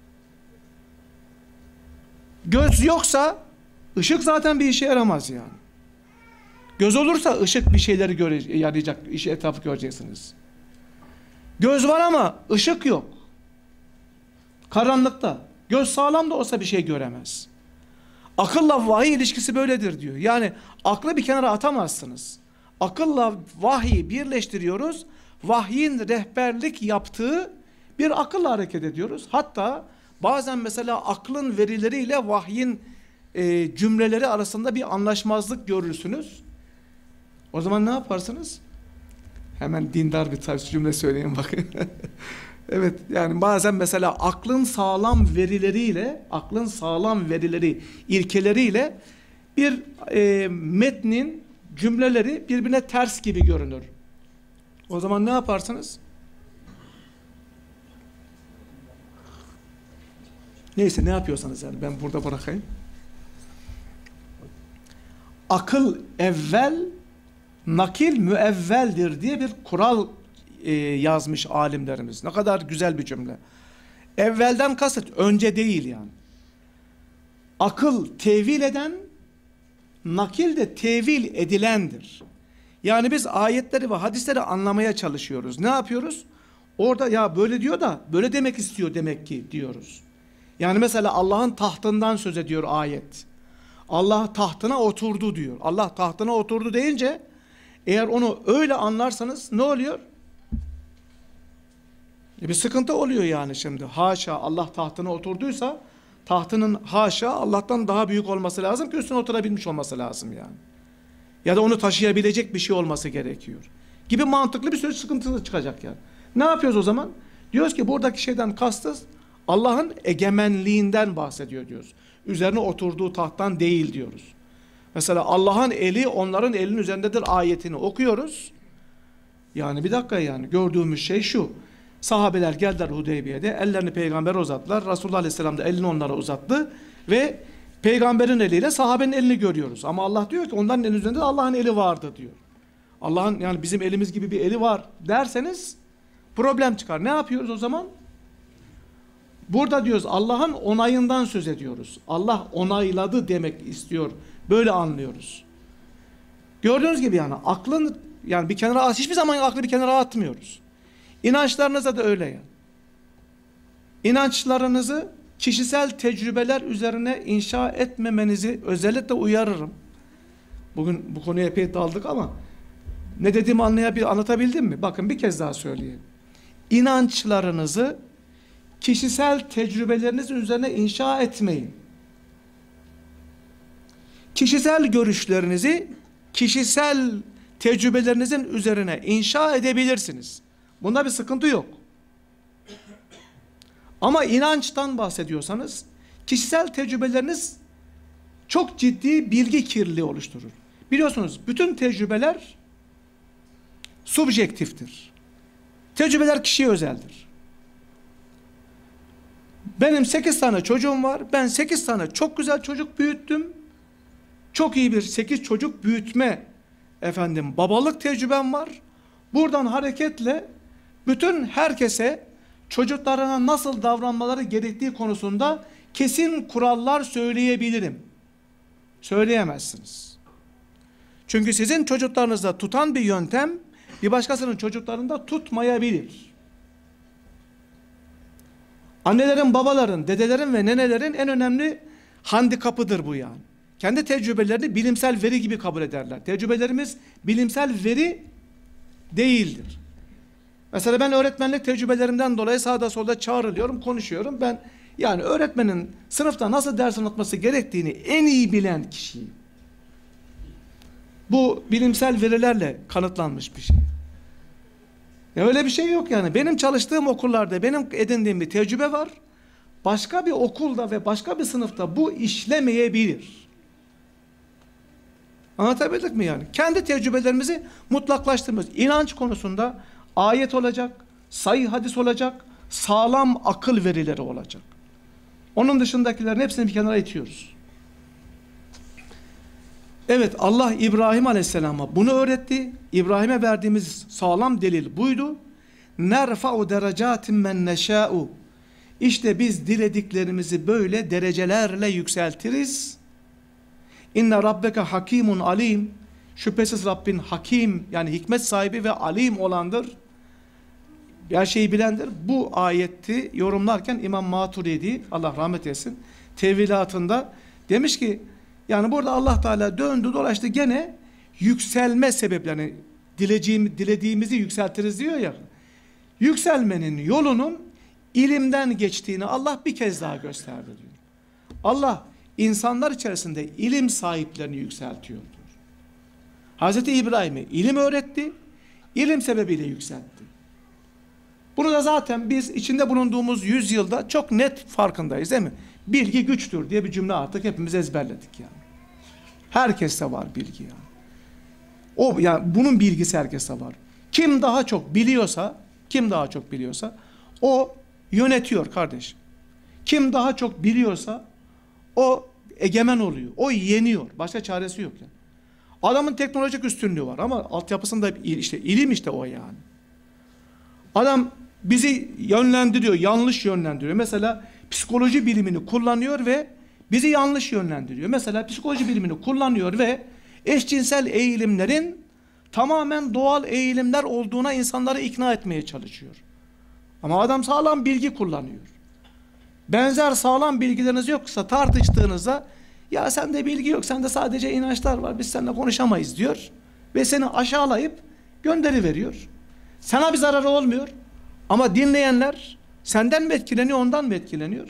Göz yoksa ışık zaten bir işe yaramaz yani. Göz olursa ışık bir şeyleri göre, yarayacak, işi etrafı göreceksiniz. Göz var ama ışık yok. Karanlıkta. Göz sağlam da olsa bir şey göremez. Akılla vahiy ilişkisi böyledir diyor. Yani aklı bir kenara atamazsınız. Akılla vahyi birleştiriyoruz. Vahyin rehberlik yaptığı bir akılla hareket ediyoruz. Hatta bazen mesela aklın verileriyle vahyin e, cümleleri arasında bir anlaşmazlık görürsünüz. O zaman ne yaparsınız? Hemen dindar bir tarz cümle söyleyeyim bakın. Evet, yani bazen mesela aklın sağlam verileriyle, aklın sağlam verileri, ilkeleriyle bir e, metnin cümleleri birbirine ters gibi görünür. O zaman ne yaparsınız? Neyse, ne yapıyorsanız yani ben burada bırakayım. Akıl evvel, nakil müevveldir diye bir kural e, yazmış alimlerimiz. Ne kadar güzel bir cümle. Evvelden kasıt önce değil yani. Akıl tevil eden, nakil de tevil edilendir. Yani biz ayetleri ve hadisleri anlamaya çalışıyoruz. Ne yapıyoruz? Orada ya böyle diyor da böyle demek istiyor demek ki diyoruz. Yani mesela Allah'ın tahtından söz ediyor ayet. Allah tahtına oturdu diyor. Allah tahtına oturdu deyince eğer onu öyle anlarsanız ne oluyor? E bir sıkıntı oluyor yani şimdi. Haşa Allah tahtına oturduysa tahtının haşa Allah'tan daha büyük olması lazım ki üstüne oturabilmiş olması lazım yani. Ya da onu taşıyabilecek bir şey olması gerekiyor. Gibi mantıklı bir sürü sıkıntı çıkacak yani. Ne yapıyoruz o zaman? Diyoruz ki buradaki şeyden kastız Allah'ın egemenliğinden bahsediyor diyoruz. Üzerine oturduğu tahttan değil diyoruz. Mesela Allah'ın eli onların elinin üzerindedir ayetini okuyoruz. Yani bir dakika yani gördüğümüz şey şu. Sahabeler geldiler Hudeybiye'de, ellerini peygambere uzattılar. Resulullah Aleyhisselam da elini onlara uzattı ve peygamberin eliyle sahabenin elini görüyoruz. Ama Allah diyor ki onların elinin üzerinde Allah'ın eli vardı diyor. Allah'ın, yani bizim elimiz gibi bir eli var derseniz problem çıkar. Ne yapıyoruz o zaman? Burada diyoruz Allah'ın onayından söz ediyoruz. Allah onayladı demek istiyor. Böyle anlıyoruz. Gördüğünüz gibi yani aklın yani bir kenara hiçbir zaman aklı bir kenara atmıyoruz. İnançlarınızda da öyle yani. İnançlarınızı kişisel tecrübeler üzerine inşa etmemenizi özellikle uyarırım. Bugün bu konuya epey daldık ama ne dediğimi anlayabil, anlatabildim mi? Bakın bir kez daha söyleyeyim. İnançlarınızı kişisel tecrübeleriniz üzerine inşa etmeyin. Kişisel görüşlerinizi kişisel tecrübelerinizin üzerine inşa edebilirsiniz. Bunda bir sıkıntı yok. Ama inançtan bahsediyorsanız kişisel tecrübeleriniz çok ciddi bilgi kirliliği oluşturur. Biliyorsunuz bütün tecrübeler subjektiftir. Tecrübeler kişiye özeldir. Benim sekiz tane çocuğum var. Ben sekiz tane çok güzel çocuk büyüttüm. Çok iyi bir sekiz çocuk büyütme efendim babalık tecrübem var. Buradan hareketle bütün herkese çocuklarına nasıl davranmaları gerektiği konusunda kesin kurallar söyleyebilirim. Söyleyemezsiniz. Çünkü sizin çocuklarınızda tutan bir yöntem bir başkasının çocuklarında tutmayabilir. Annelerin, babaların, dedelerin ve nenelerin en önemli handikapıdır bu yani. Kendi tecrübelerini bilimsel veri gibi kabul ederler. Tecrübelerimiz bilimsel veri değildir. Mesela ben öğretmenlik tecrübelerimden dolayı sağda solda çağrılıyorum, konuşuyorum. Ben yani öğretmenin sınıfta nasıl ders anlatması gerektiğini en iyi bilen kişiyim. Bu bilimsel verilerle kanıtlanmış bir şey. Ya öyle bir şey yok yani. Benim çalıştığım okullarda benim edindiğim bir tecrübe var. Başka bir okulda ve başka bir sınıfta bu işlemeyebilir. Anlatabildik mi yani? Kendi tecrübelerimizi mutlaklaştırmıyoruz. İnanç konusunda ayet olacak, sahih hadis olacak, sağlam akıl verileri olacak. Onun dışındakilerin hepsini bir kenara itiyoruz. Evet, Allah İbrahim Aleyhisselam'a bunu öğretti. İbrahim'e verdiğimiz sağlam delil buydu. Nerfa'u derecatin men neşâ'u. İşte biz dilediklerimizi böyle derecelerle yükseltiriz. İnne rabbeke hakimun alim. Şüphesiz Rabbin hakim yani hikmet sahibi ve alim olandır. Her şeyi bilendir. Bu ayeti yorumlarken İmam Maturidi Allah rahmet etsin tevilatında demiş ki yani burada Allah Teala döndü dolaştı gene yükselme sebeplerini dilediğim, dilediğimizi yükseltiriz diyor ya. Yükselmenin yolunun ilimden geçtiğini Allah bir kez daha gösterdi diyor. Allah insanlar içerisinde ilim sahiplerini yükseltiyor diyor. Hazreti İbrahim'e ilim öğretti, ilim sebebiyle yükseltti. Bunu da zaten biz içinde bulunduğumuz yüzyılda çok net farkındayız değil mi? Bilgi güçtür diye bir cümle artık hepimiz ezberledik yani. Herkeste var bilgi yani. O yani bunun bilgisi herkeste var. Kim daha çok biliyorsa, kim daha çok biliyorsa o yönetiyor kardeşim. Kim daha çok biliyorsa o egemen oluyor. O yeniyor. Başka çaresi yok yani. Adamın teknolojik üstünlüğü var ama altyapısında işte ilim işte o yani. Adam bizi yönlendiriyor, yanlış yönlendiriyor. Mesela psikoloji bilimini kullanıyor ve bizi yanlış yönlendiriyor. Mesela psikoloji bilimini kullanıyor ve eşcinsel eğilimlerin tamamen doğal eğilimler olduğuna insanları ikna etmeye çalışıyor. Ama adam sağlam bilgi kullanıyor. Benzer sağlam bilgileriniz yoksa tartıştığınızda ya sende bilgi yok, sende sadece inançlar var, biz seninle konuşamayız diyor ve seni aşağılayıp gönderiveriyor. Sana bir zararı olmuyor ama dinleyenler senden mi etkileniyor, ondan mı etkileniyor?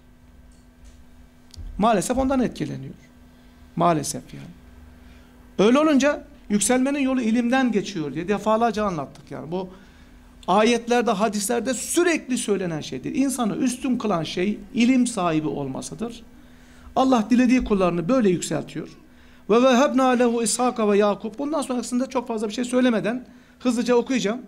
Maalesef ondan etkileniyor. Maalesef yani. Öyle olunca yükselmenin yolu ilimden geçiyor diye defalarca anlattık yani. Bu ayetlerde, hadislerde sürekli söylenen şeydir. İnsanı üstün kılan şey ilim sahibi olmasıdır. Allah dilediği kullarını böyle yükseltiyor. Ve vehebna lehu İshaka ve Yakup. Bundan sonrasında çok fazla bir şey söylemeden hızlıca okuyacağım.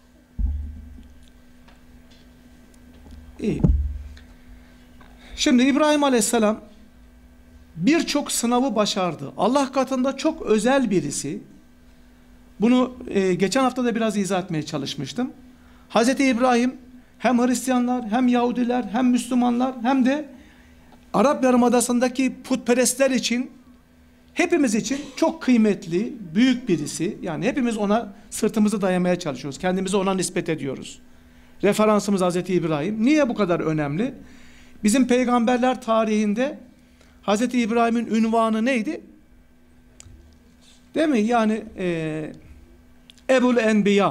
İyi. Şimdi İbrahim Aleyhisselam birçok sınavı başardı. Allah katında çok özel birisi. Bunu e, geçen hafta da biraz izah etmeye çalışmıştım. Hazreti İbrahim hem Hristiyanlar, hem Yahudiler, hem Müslümanlar, hem de Arap Yarımadası'ndaki putperestler için, hepimiz için çok kıymetli, büyük birisi. Yani hepimiz ona sırtımızı dayamaya çalışıyoruz. Kendimizi ona nispet ediyoruz. Referansımız Hazreti İbrahim. Niye bu kadar önemli? Bizim peygamberler tarihinde Hazreti İbrahim'in ünvanı neydi? Değil mi? Yani e, Ebul Enbiya.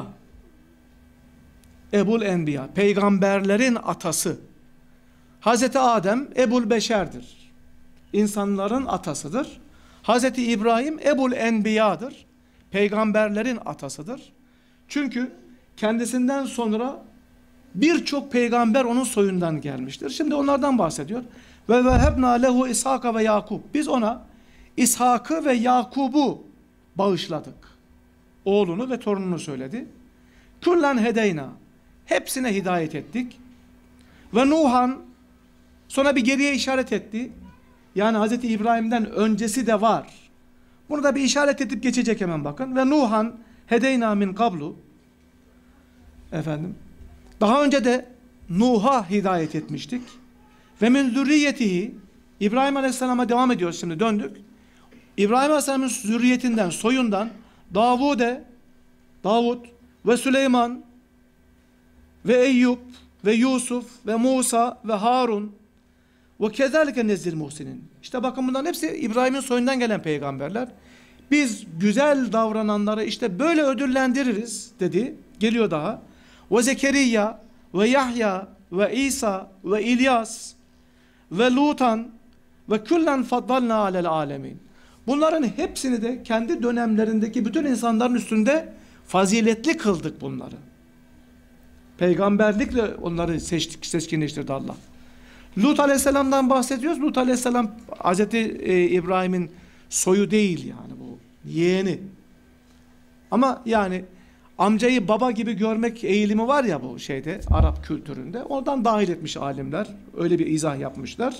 Ebul Enbiya. Peygamberlerin atası. Hazreti Adem Ebul Beşer'dir. İnsanların atasıdır. Hazreti İbrahim Ebul Enbiya'dır. Peygamberlerin atasıdır. Çünkü kendisinden sonra birçok peygamber onun soyundan gelmiştir. Şimdi onlardan bahsediyor. Ve vehebna lehu İshaka ve Yakub. Biz ona İshak'ı ve Yakub'u bağışladık. Oğlunu ve torununu söyledi. Kullen hedeyna. Hepsine hidayet ettik. Ve Nuhan, sonra bir geriye işaret etti. Yani Hazreti İbrahim'den öncesi de var. Bunu da bir işaret edip geçecek hemen bakın. Ve Nuhan hedeyna min kablu. Efendim. Daha önce de Nuh'a hidayet etmiştik. Ve min zürriyetihi, İbrahim Aleyhisselam'a devam ediyoruz şimdi, döndük. İbrahim Aleyhisselam'ın zürriyetinden, soyundan Davud'e, Davud ve Süleyman ve Eyüp ve Yusuf ve Musa ve Harun ve kezalike nezzil muhsinin. İşte bakın bunların hepsi İbrahim'in soyundan gelen peygamberler. Biz güzel davrananları işte böyle ödüllendiririz dedi. Geliyor daha. Ve Zekeriya ve Yahya ve İsa ve İlyas ve Lutan ve küllen faddalna alel alemin. Bunların hepsini de kendi dönemlerindeki bütün insanların üstünde faziletli kıldık bunları. Peygamberlikle onları seçtik, seçkinleştirdi Allah. Lut Aleyhisselam'dan bahsediyoruz. Lut Aleyhisselam Hazreti İbrahim'in soyu değil yani, bu yeğeni. Ama yani amcayı baba gibi görmek eğilimi var ya bu şeyde, Arap kültüründe. Oradan dahil etmiş alimler. Öyle bir izah yapmışlar.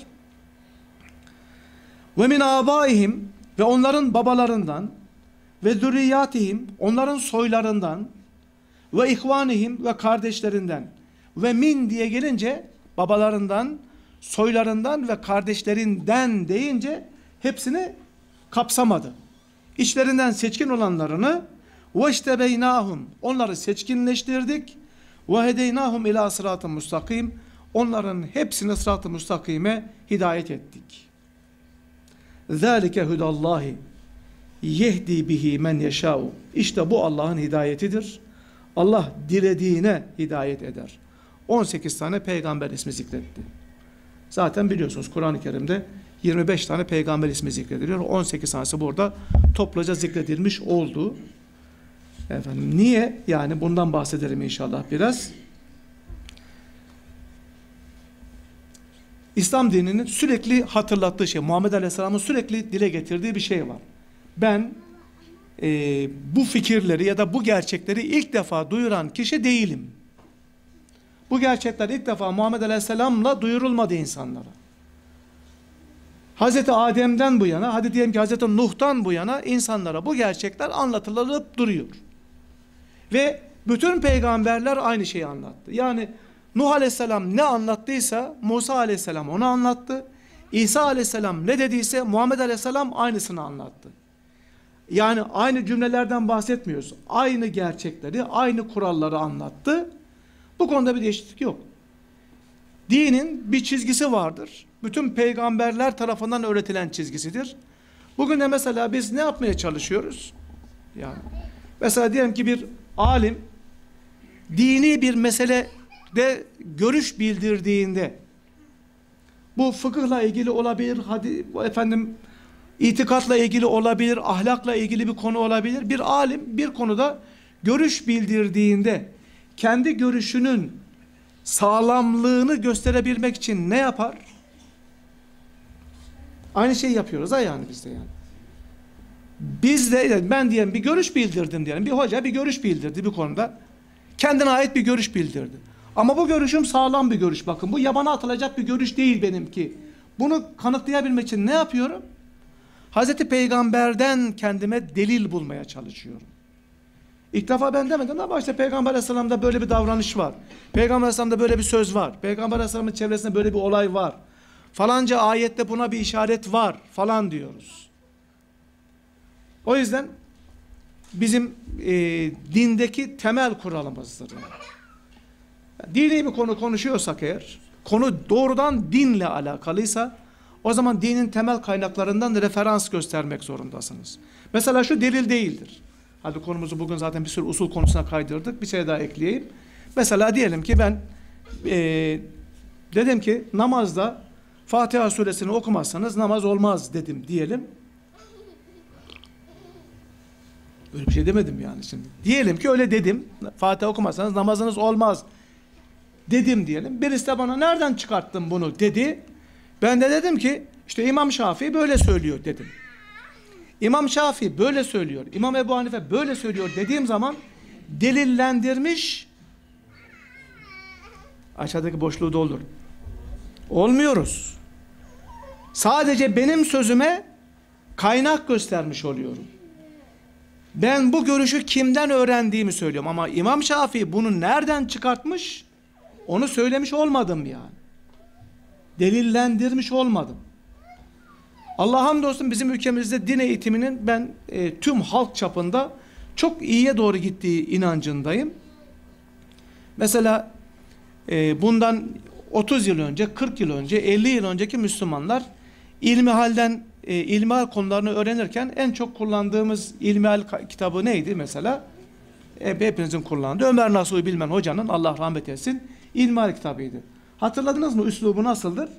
Ve min abaihim, ve onların babalarından, ve zürriyatihim, onların soylarından, ve ihvanihim, ve kardeşlerinden. Ve min diye gelince babalarından, soylarından ve kardeşlerinden deyince hepsini kapsamadı. İçlerinden seçkin olanlarını وَاجْتَبَيْنَاهُمْ, onları seçkinleştirdik. وَهَدَيْنَاهُمْ اِلٰى صِرَاطٍ müstakim, onların hepsini sırat-ı müstakime hidayet ettik. ذَٰلِكَ هُدَى اللّٰهِ يَهْدِي بِهِ مَنْ يَشَاءُ. İşte bu Allah'ın hidayetidir. Allah dilediğine hidayet eder. on sekiz tane peygamber ismi zikretti. Zaten biliyorsunuz Kur'an-ı Kerim'de yirmi beş tane peygamber ismi zikrediliyor. on sekiz tanesi burada toplaca zikredilmiş oldu. Efendim niye? Yani bundan bahsedelim inşallah biraz. İslam dininin sürekli hatırlattığı şey, Muhammed Aleyhisselam'ın sürekli dile getirdiği bir şey var. Ben e, bu fikirleri ya da bu gerçekleri ilk defa duyuran kişi değilim. Bu gerçekler ilk defa Muhammed Aleyhisselam'la duyurulmadı insanlara. Hazreti Adem'den bu yana, hadi diyelim ki Hazreti Nuh'tan bu yana insanlara bu gerçekler anlatılıp duruyor. Ve bütün peygamberler aynı şeyi anlattı. Yani Nuh Aleyhisselam ne anlattıysa Musa Aleyhisselam onu anlattı. İsa Aleyhisselam ne dediyse Muhammed Aleyhisselam aynısını anlattı. Yani aynı cümlelerden bahsetmiyoruz. Aynı gerçekleri, aynı kuralları anlattı. Bu konuda bir değişiklik yok. Dinin bir çizgisi vardır. Bütün peygamberler tarafından öğretilen çizgisidir. Bugün de mesela biz ne yapmaya çalışıyoruz? Yani mesela diyelim ki bir alim dini bir meselede görüş bildirdiğinde, bu fıkıhla ilgili olabilir, hadi efendim itikatla ilgili olabilir, ahlakla ilgili bir konu olabilir. Bir alim bir konuda görüş bildirdiğinde kendi görüşünün sağlamlığını gösterebilmek için ne yapar? Aynı şeyi yapıyoruz ha yani biz de yani. Biz de, ben diyelim bir görüş bildirdim diyelim. Bir hoca bir görüş bildirdi bir konuda. Kendine ait bir görüş bildirdi. Ama bu görüşüm sağlam bir görüş. Bakın bu yabana atılacak bir görüş değil benimki. Bunu kanıtlayabilmek için ne yapıyorum? Hazreti Peygamber'den kendime delil bulmaya çalışıyorum. İlk defa ben demedim ama işte Peygamber Aleyhisselam'da böyle bir davranış var. Peygamber Aleyhisselam'da böyle bir söz var. Peygamber Aleyhisselam'ın çevresinde böyle bir olay var. Falanca ayette buna bir işaret var falan diyoruz. O yüzden bizim e, dindeki temel kuralımızdır. Yani. Dini bir konu konuşuyorsak eğer, konu doğrudan dinle alakalıysa, o zaman dinin temel kaynaklarından referans göstermek zorundasınız. Mesela şu delil değildir. Hadi konumuzu bugün zaten bir sürü usul konusuna kaydırdık. Bir şey daha ekleyeyim. Mesela diyelim ki ben e, dedim ki namazda Fatiha suresini okumazsanız namaz olmaz dedim diyelim. Öyle bir şey demedim yani şimdi. Diyelim ki öyle dedim. Fatiha okumazsanız namazınız olmaz dedim diyelim. Birisi de bana nereden çıkarttın bunu dedi. Ben de dedim ki işte İmam Şafii böyle söylüyor dedim. İmam Şafii böyle söylüyor, İmam Ebu Hanife böyle söylüyor dediğim zaman delillendirmiş, aşağıdaki boşluğu doldur. Olmuyoruz. Sadece benim sözüme kaynak göstermiş oluyorum. Ben bu görüşü kimden öğrendiğimi söylüyorum ama İmam Şafii bunu nereden çıkartmış onu söylemiş olmadım yani. Delillendirmiş olmadım. Allah hamdolsun bizim ülkemizde din eğitiminin ben e, tüm halk çapında çok iyiye doğru gittiği inancındayım. Mesela e, bundan otuz yıl önce, kırk yıl önce, elli yıl önceki Müslümanlar ilmihalden e, ilmihal konularını öğrenirken en çok kullandığımız ilmihal kitabı neydi mesela? E, hepinizin kullandığı Ömer Nasuhi Bilmen Hoca'nın, Allah rahmet etsin, ilmihal kitabıydı. Hatırladınız mı üslubu nasıldır?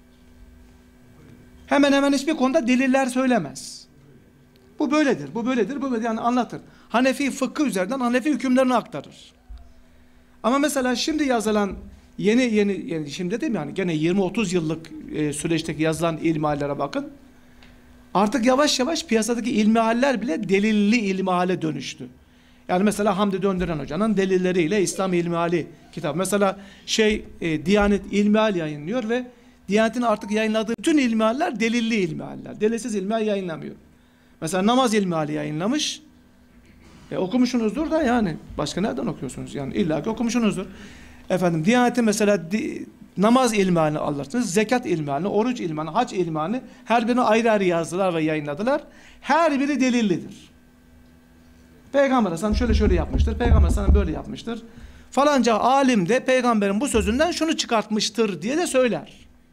Hemen hemen hiçbir konuda deliller söylemez. Bu böyledir, bu böyledir, bu böyledir yani anlatır. Hanefi fıkhı üzerinden Hanefi hükümlerini aktarır. Ama mesela şimdi yazılan yeni yeni, yeni şimdi dedim yani gene yirmi otuz yıllık e, süreçteki yazılan ilmihallere bakın. Artık yavaş yavaş piyasadaki ilmihaller bile delilli ilmihale dönüştü. Yani mesela Hamdi Döndüren Hoca'nın delilleriyle İslam İlmihali kitabı. Mesela şey e, Diyanet İlmihal yayınlıyor ve Diyanet'in artık yayınladığı bütün ilmihaller delilli ilmihaller. Delilsiz ilmihal yayınlamıyor. Mesela namaz ilmihali yayınlamış. E, okumuşsunuzdur da yani. Başka nereden okuyorsunuz? Yani illa ki okumuşsunuzdur. Efendim Diyanet'in mesela di, namaz ilmihalini alırsınız. Zekat ilmihalini, oruç ilmihalini, hac ilmihalini her birini ayrı ayrı yazdılar ve yayınladılar. Her biri delillidir. Peygamber Aleyhisselam şöyle şöyle yapmıştır. Peygamber Aleyhisselam böyle yapmıştır. Falanca alim de peygamberin bu sözünden şunu çıkartmıştır diye de söyler.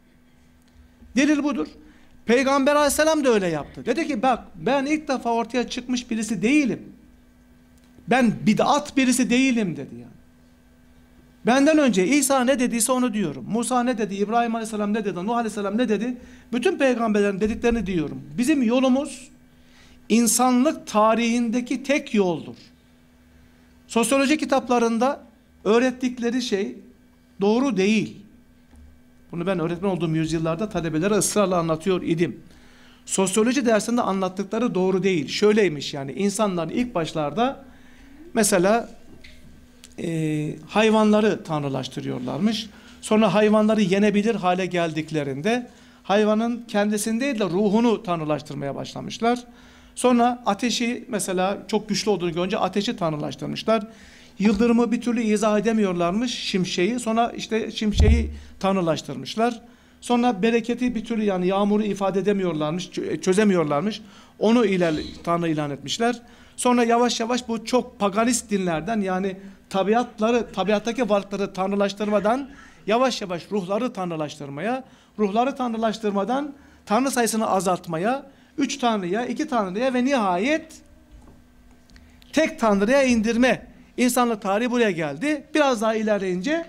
Delil budur. Peygamber Aleyhisselam da öyle yaptı. Dedi ki bak ben ilk defa ortaya çıkmış birisi değilim. Ben bid'at birisi değilim dedi yani. Benden önce İsa ne dediyse onu diyorum. Musa ne dedi, İbrahim Aleyhisselam ne dedi, Nuh Aleyhisselam ne dedi? Bütün peygamberlerin dediklerini diyorum. Bizim yolumuz insanlık tarihindeki tek yoldur. Sosyoloji kitaplarında öğrettikleri şey doğru değil. Bunu ben öğretmen olduğum yüzyıllarda talebelere ısrarla anlatıyor idim. Sosyoloji dersinde anlattıkları doğru değil. Şöyleymiş yani insanlar ilk başlarda mesela e, hayvanları tanrılaştırıyorlarmış. Sonra hayvanları yenebilir hale geldiklerinde hayvanın kendisini değil de ruhunu tanrılaştırmaya başlamışlar. Sonra ateşi mesela çok güçlü olduğunu görünce ateşi tanrılaştırmışlar. Yıldırımı bir türlü izah edemiyorlarmış, şimşeği. Sonra işte şimşeği tanrılaştırmışlar. Sonra bereketi bir türlü yani yağmuru ifade edemiyorlarmış, çözemiyorlarmış. Onu iler, tanrı ilan etmişler. Sonra yavaş yavaş bu çok paganist dinlerden yani tabiatları, tabiattaki varlıkları tanrılaştırmadan yavaş yavaş ruhları tanrılaştırmaya, ruhları tanrılaştırmadan tanrı sayısını azaltmaya, üç tanrıya, iki tanrıya ve nihayet tek tanrıya indirme. İnsanlık tarihi buraya geldi. Biraz daha ilerleyince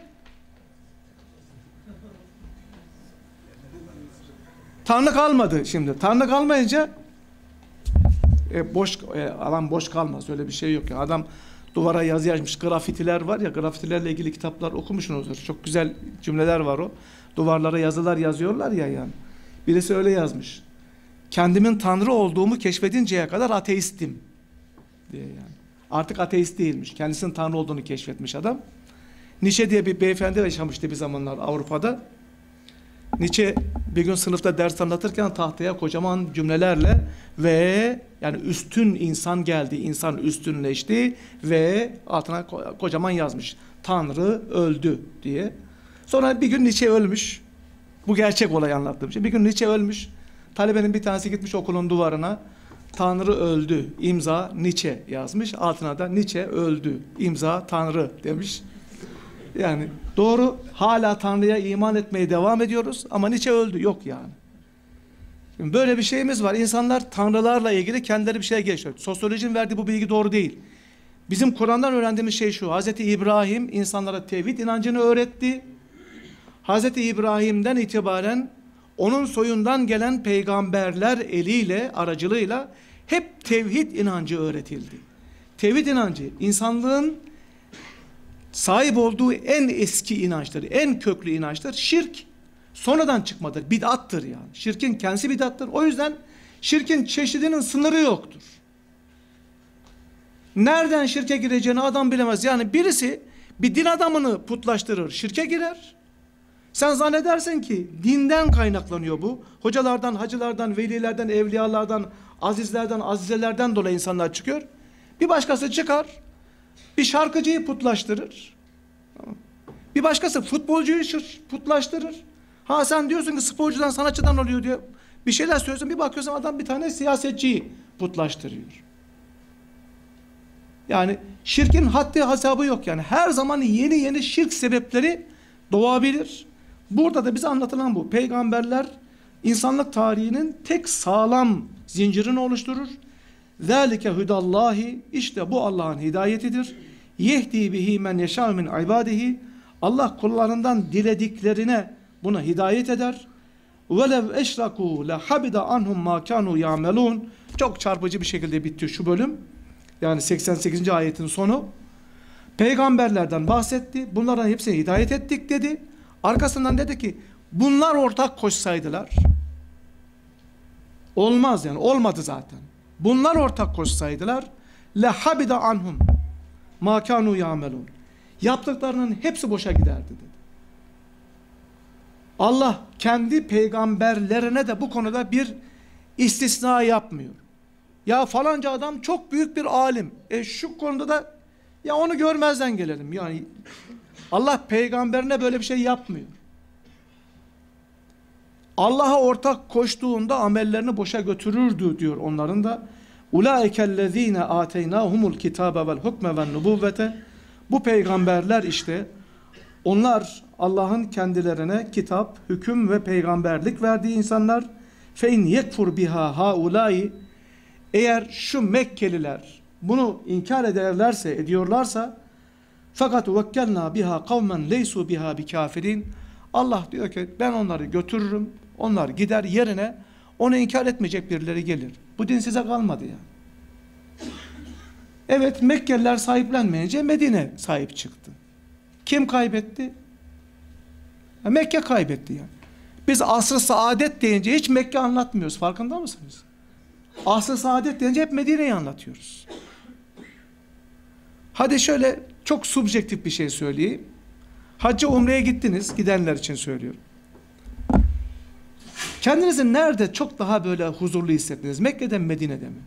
Tanrı kalmadı şimdi. Tanrı kalmayınca e, boş e, alan boş kalmaz. Öyle bir şey yok ya. Adam duvara yazı yazmış. Grafitiler var ya. Grafitilerle ilgili kitaplar okumuşsunuzdur. Çok güzel cümleler var o. Duvarlara yazılar yazıyorlar ya yani. Birisi öyle yazmış. Kendimin Tanrı olduğumu keşfedinceye kadar ateistim diye yani. Artık ateist değilmiş. Kendisinin Tanrı olduğunu keşfetmiş adam. Nietzsche diye bir beyefendi yaşamıştı bir zamanlar Avrupa'da. Nietzsche bir gün sınıfta ders anlatırken tahtaya kocaman cümlelerle ve yani üstün insan geldi, insan üstünleşti ve altına kocaman yazmış. Tanrı öldü diye. Sonra bir gün Nietzsche ölmüş. Bu gerçek olayı anlattığım şey. Bir gün Nietzsche ölmüş. Talebenin bir tanesi gitmiş okulun duvarına. Tanrı öldü, imza Nietzsche yazmış. Altına da Nietzsche öldü, imza Tanrı demiş. Yani doğru, hala Tanrı'ya iman etmeye devam ediyoruz ama Nietzsche öldü, yok yani. Şimdi böyle bir şeyimiz var. İnsanlar tanrılarla ilgili kendileri bir şey geçiyor. Sosyolojinin verdiği bu bilgi doğru değil. Bizim Kur'an'dan öğrendiğimiz şey şu: Hazreti İbrahim insanlara tevhid inancını öğretti. Hazreti İbrahim'den itibaren onun soyundan gelen peygamberler eliyle, aracılığıyla hep tevhid inancı öğretildi. Tevhid inancı insanlığın sahip olduğu en eski inançtır, en köklü inançtır. Şirk sonradan çıkmadır, bid'attır yani. Şirkin kendisi bid'attır. O yüzden şirkin çeşidinin sınırı yoktur. Nereden şirke gireceğini adam bilemez. Yani birisi bir din adamını putlaştırır, şirke girer. Sen zannedersin ki dinden kaynaklanıyor bu. Hocalardan, hacılardan, velilerden, evliyalardan, azizlerden, azizelerden dolayı insanlar çıkıyor. Bir başkası çıkar, bir şarkıcıyı putlaştırır. Bir başkası futbolcuyu putlaştırır. Ha sen diyorsun ki sporcudan, sanatçıdan oluyor diye bir şeyler söylüyorsun. Bir bakıyorsun adam bir tane siyasetçiyi putlaştırıyor. Yani şirkin haddi hesabı yok yani. Her zaman yeni yeni şirk sebepleri doğabilir. Burada da bize anlatılan bu. Peygamberler insanlık tarihinin tek sağlam zincirini oluşturur. ذَٰلِكَ هُدَى İşte bu Allah'ın hidayetidir. يَهْدِي بِهِ مَنْ يَشَاءُ مِنْ عِبَادِهِ Allah kullarından dilediklerine buna hidayet eder. وَلَوْ اَشْرَكُوا لَحَبِدَ عَنْهُمْ مَا كَانُوا يَعْمَلُونَ Çok çarpıcı bir şekilde bitti şu bölüm. Yani seksen sekizinci ayetin sonu. Peygamberlerden bahsetti. Bunların hepsine hidayet ettik dedi. Arkasından dedi ki bunlar ortak koşsaydılar, olmaz yani, olmadı zaten. Bunlar ortak koşsaydılar lehabida anhum ma kanu ya'melun. Yaptıklarının hepsi boşa giderdi dedi. Allah kendi peygamberlerine de bu konuda bir istisna yapmıyor. Ya falanca adam çok büyük bir alim. E şu konuda da ya onu görmezden gelelim. Yani Allah peygamberine böyle bir şey yapmıyor. Allah'a ortak koştuğunda amellerini boşa götürürdü diyor onların da. Ulaikellezine ateynahumul kitabe vel hukme ven nubuvvete. Bu peygamberler işte, onlar Allah'ın kendilerine kitap, hüküm ve peygamberlik verdiği insanlar. Fe in yekfur biha haulai, eğer şu Mekkeliler bunu inkar ederlerse, ediyorlarsa, fakat vekkelna biha kavmen leysu biha bikafirin. Allah diyor ki ben onları götürürüm, onlar gider, yerine onu inkar etmeyecek birileri gelir. Bu din size kalmadı ya. Evet, Mekkeliler sahiplenmeyince Medine sahip çıktı. Kim kaybetti? Ya Mekke kaybetti yani. Biz asr-ı saadet deyince hiç Mekke anlatmıyoruz, farkında mısınız? Asr-ı saadet deyince hep Medine'yi anlatıyoruz. Hadi şöyle çok subjektif bir şey söyleyeyim. Hacca, umreye gittiniz, gidenler için söylüyorum. Kendinizi nerede çok daha böyle huzurlu hissettiniz? Mekke'de mi, Medine'de mi?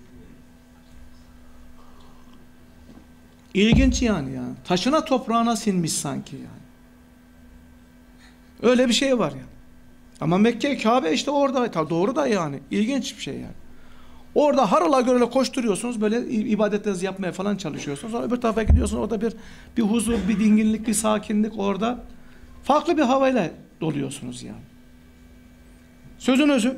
İlginç yani ya. Taşına toprağına sinmiş sanki yani. Öyle bir şey var ya. Ama Mekke, Kabe işte orada. Doğru da yani. İlginç bir şey yani. Orada harala görele koşturuyorsunuz, böyle ibadetlerinizi yapmaya falan çalışıyorsunuz. Sonra öbür tarafa gidiyorsunuz, orada bir bir huzur, bir dinginlik, bir sakinlik orada. Farklı bir havayla doluyorsunuz yani. Sözün özü,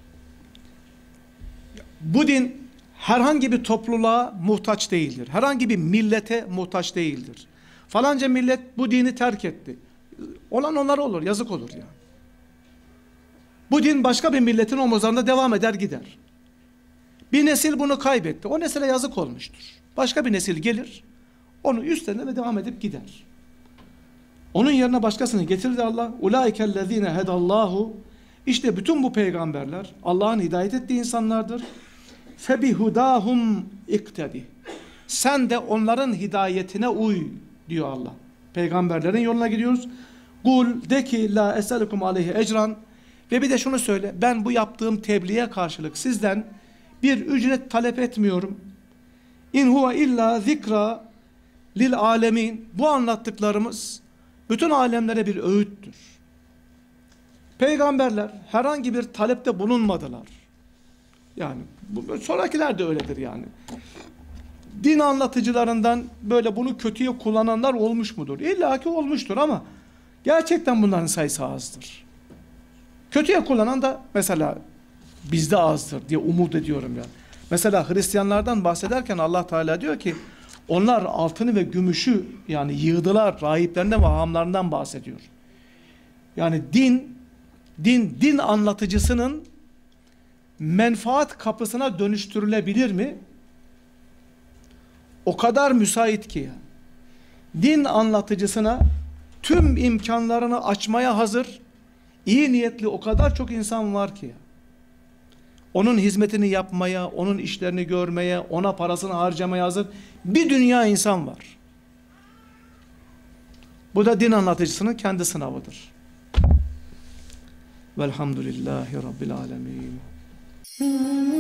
bu din herhangi bir topluluğa muhtaç değildir. Herhangi bir millete muhtaç değildir. Falanca millet bu dini terk etti. Olan onlara olur, yazık olur yani. Bu din başka bir milletin omuzlarında devam eder gider. Bir nesil bunu kaybetti. O nesile yazık olmuştur. Başka bir nesil gelir, onu üstlerine ve devam edip gider. Onun yerine başkasını getirdi Allah. Ulaikellezine hedallahu. İşte bütün bu peygamberler Allah'ın hidayet ettiği insanlardır. Febihudahum iktedi. Sen de onların hidayetine uy diyor Allah. Peygamberlerin yoluna gidiyoruz. Kul de ki la eselukum aleyhi ecran, ve bir de şunu söyle, ben bu yaptığım tebliğe karşılık sizden bir ücret talep etmiyorum. İn huve illa zikra lil alemin. Bu anlattıklarımız bütün alemlere bir öğüttür. Peygamberler herhangi bir talepte bulunmadılar. Yani bu, sonrakiler de öyledir yani. Din anlatıcılarından böyle bunu kötüye kullananlar olmuş mudur? İlla ki olmuştur ama gerçekten bunların sayısı azdır. Kötüye kullanan da mesela bizde azdır diye umut ediyorum yani. Mesela Hristiyanlardan bahsederken Allah Teala diyor ki onlar altını ve gümüşü yani yığdılar, rahiplerinden ve hahamlarından bahsediyor. Yani din, din, din anlatıcısının menfaat kapısına dönüştürülebilir mi? O kadar müsait ki yani. Din anlatıcısına tüm imkanlarını açmaya hazır, iyi niyetli o kadar çok insan var ki. Onun hizmetini yapmaya, onun işlerini görmeye, ona parasını harcamaya hazır bir dünya insan var. Bu da din anlatıcısının kendi sınavıdır. Velhamdülillahi Rabbil alemin.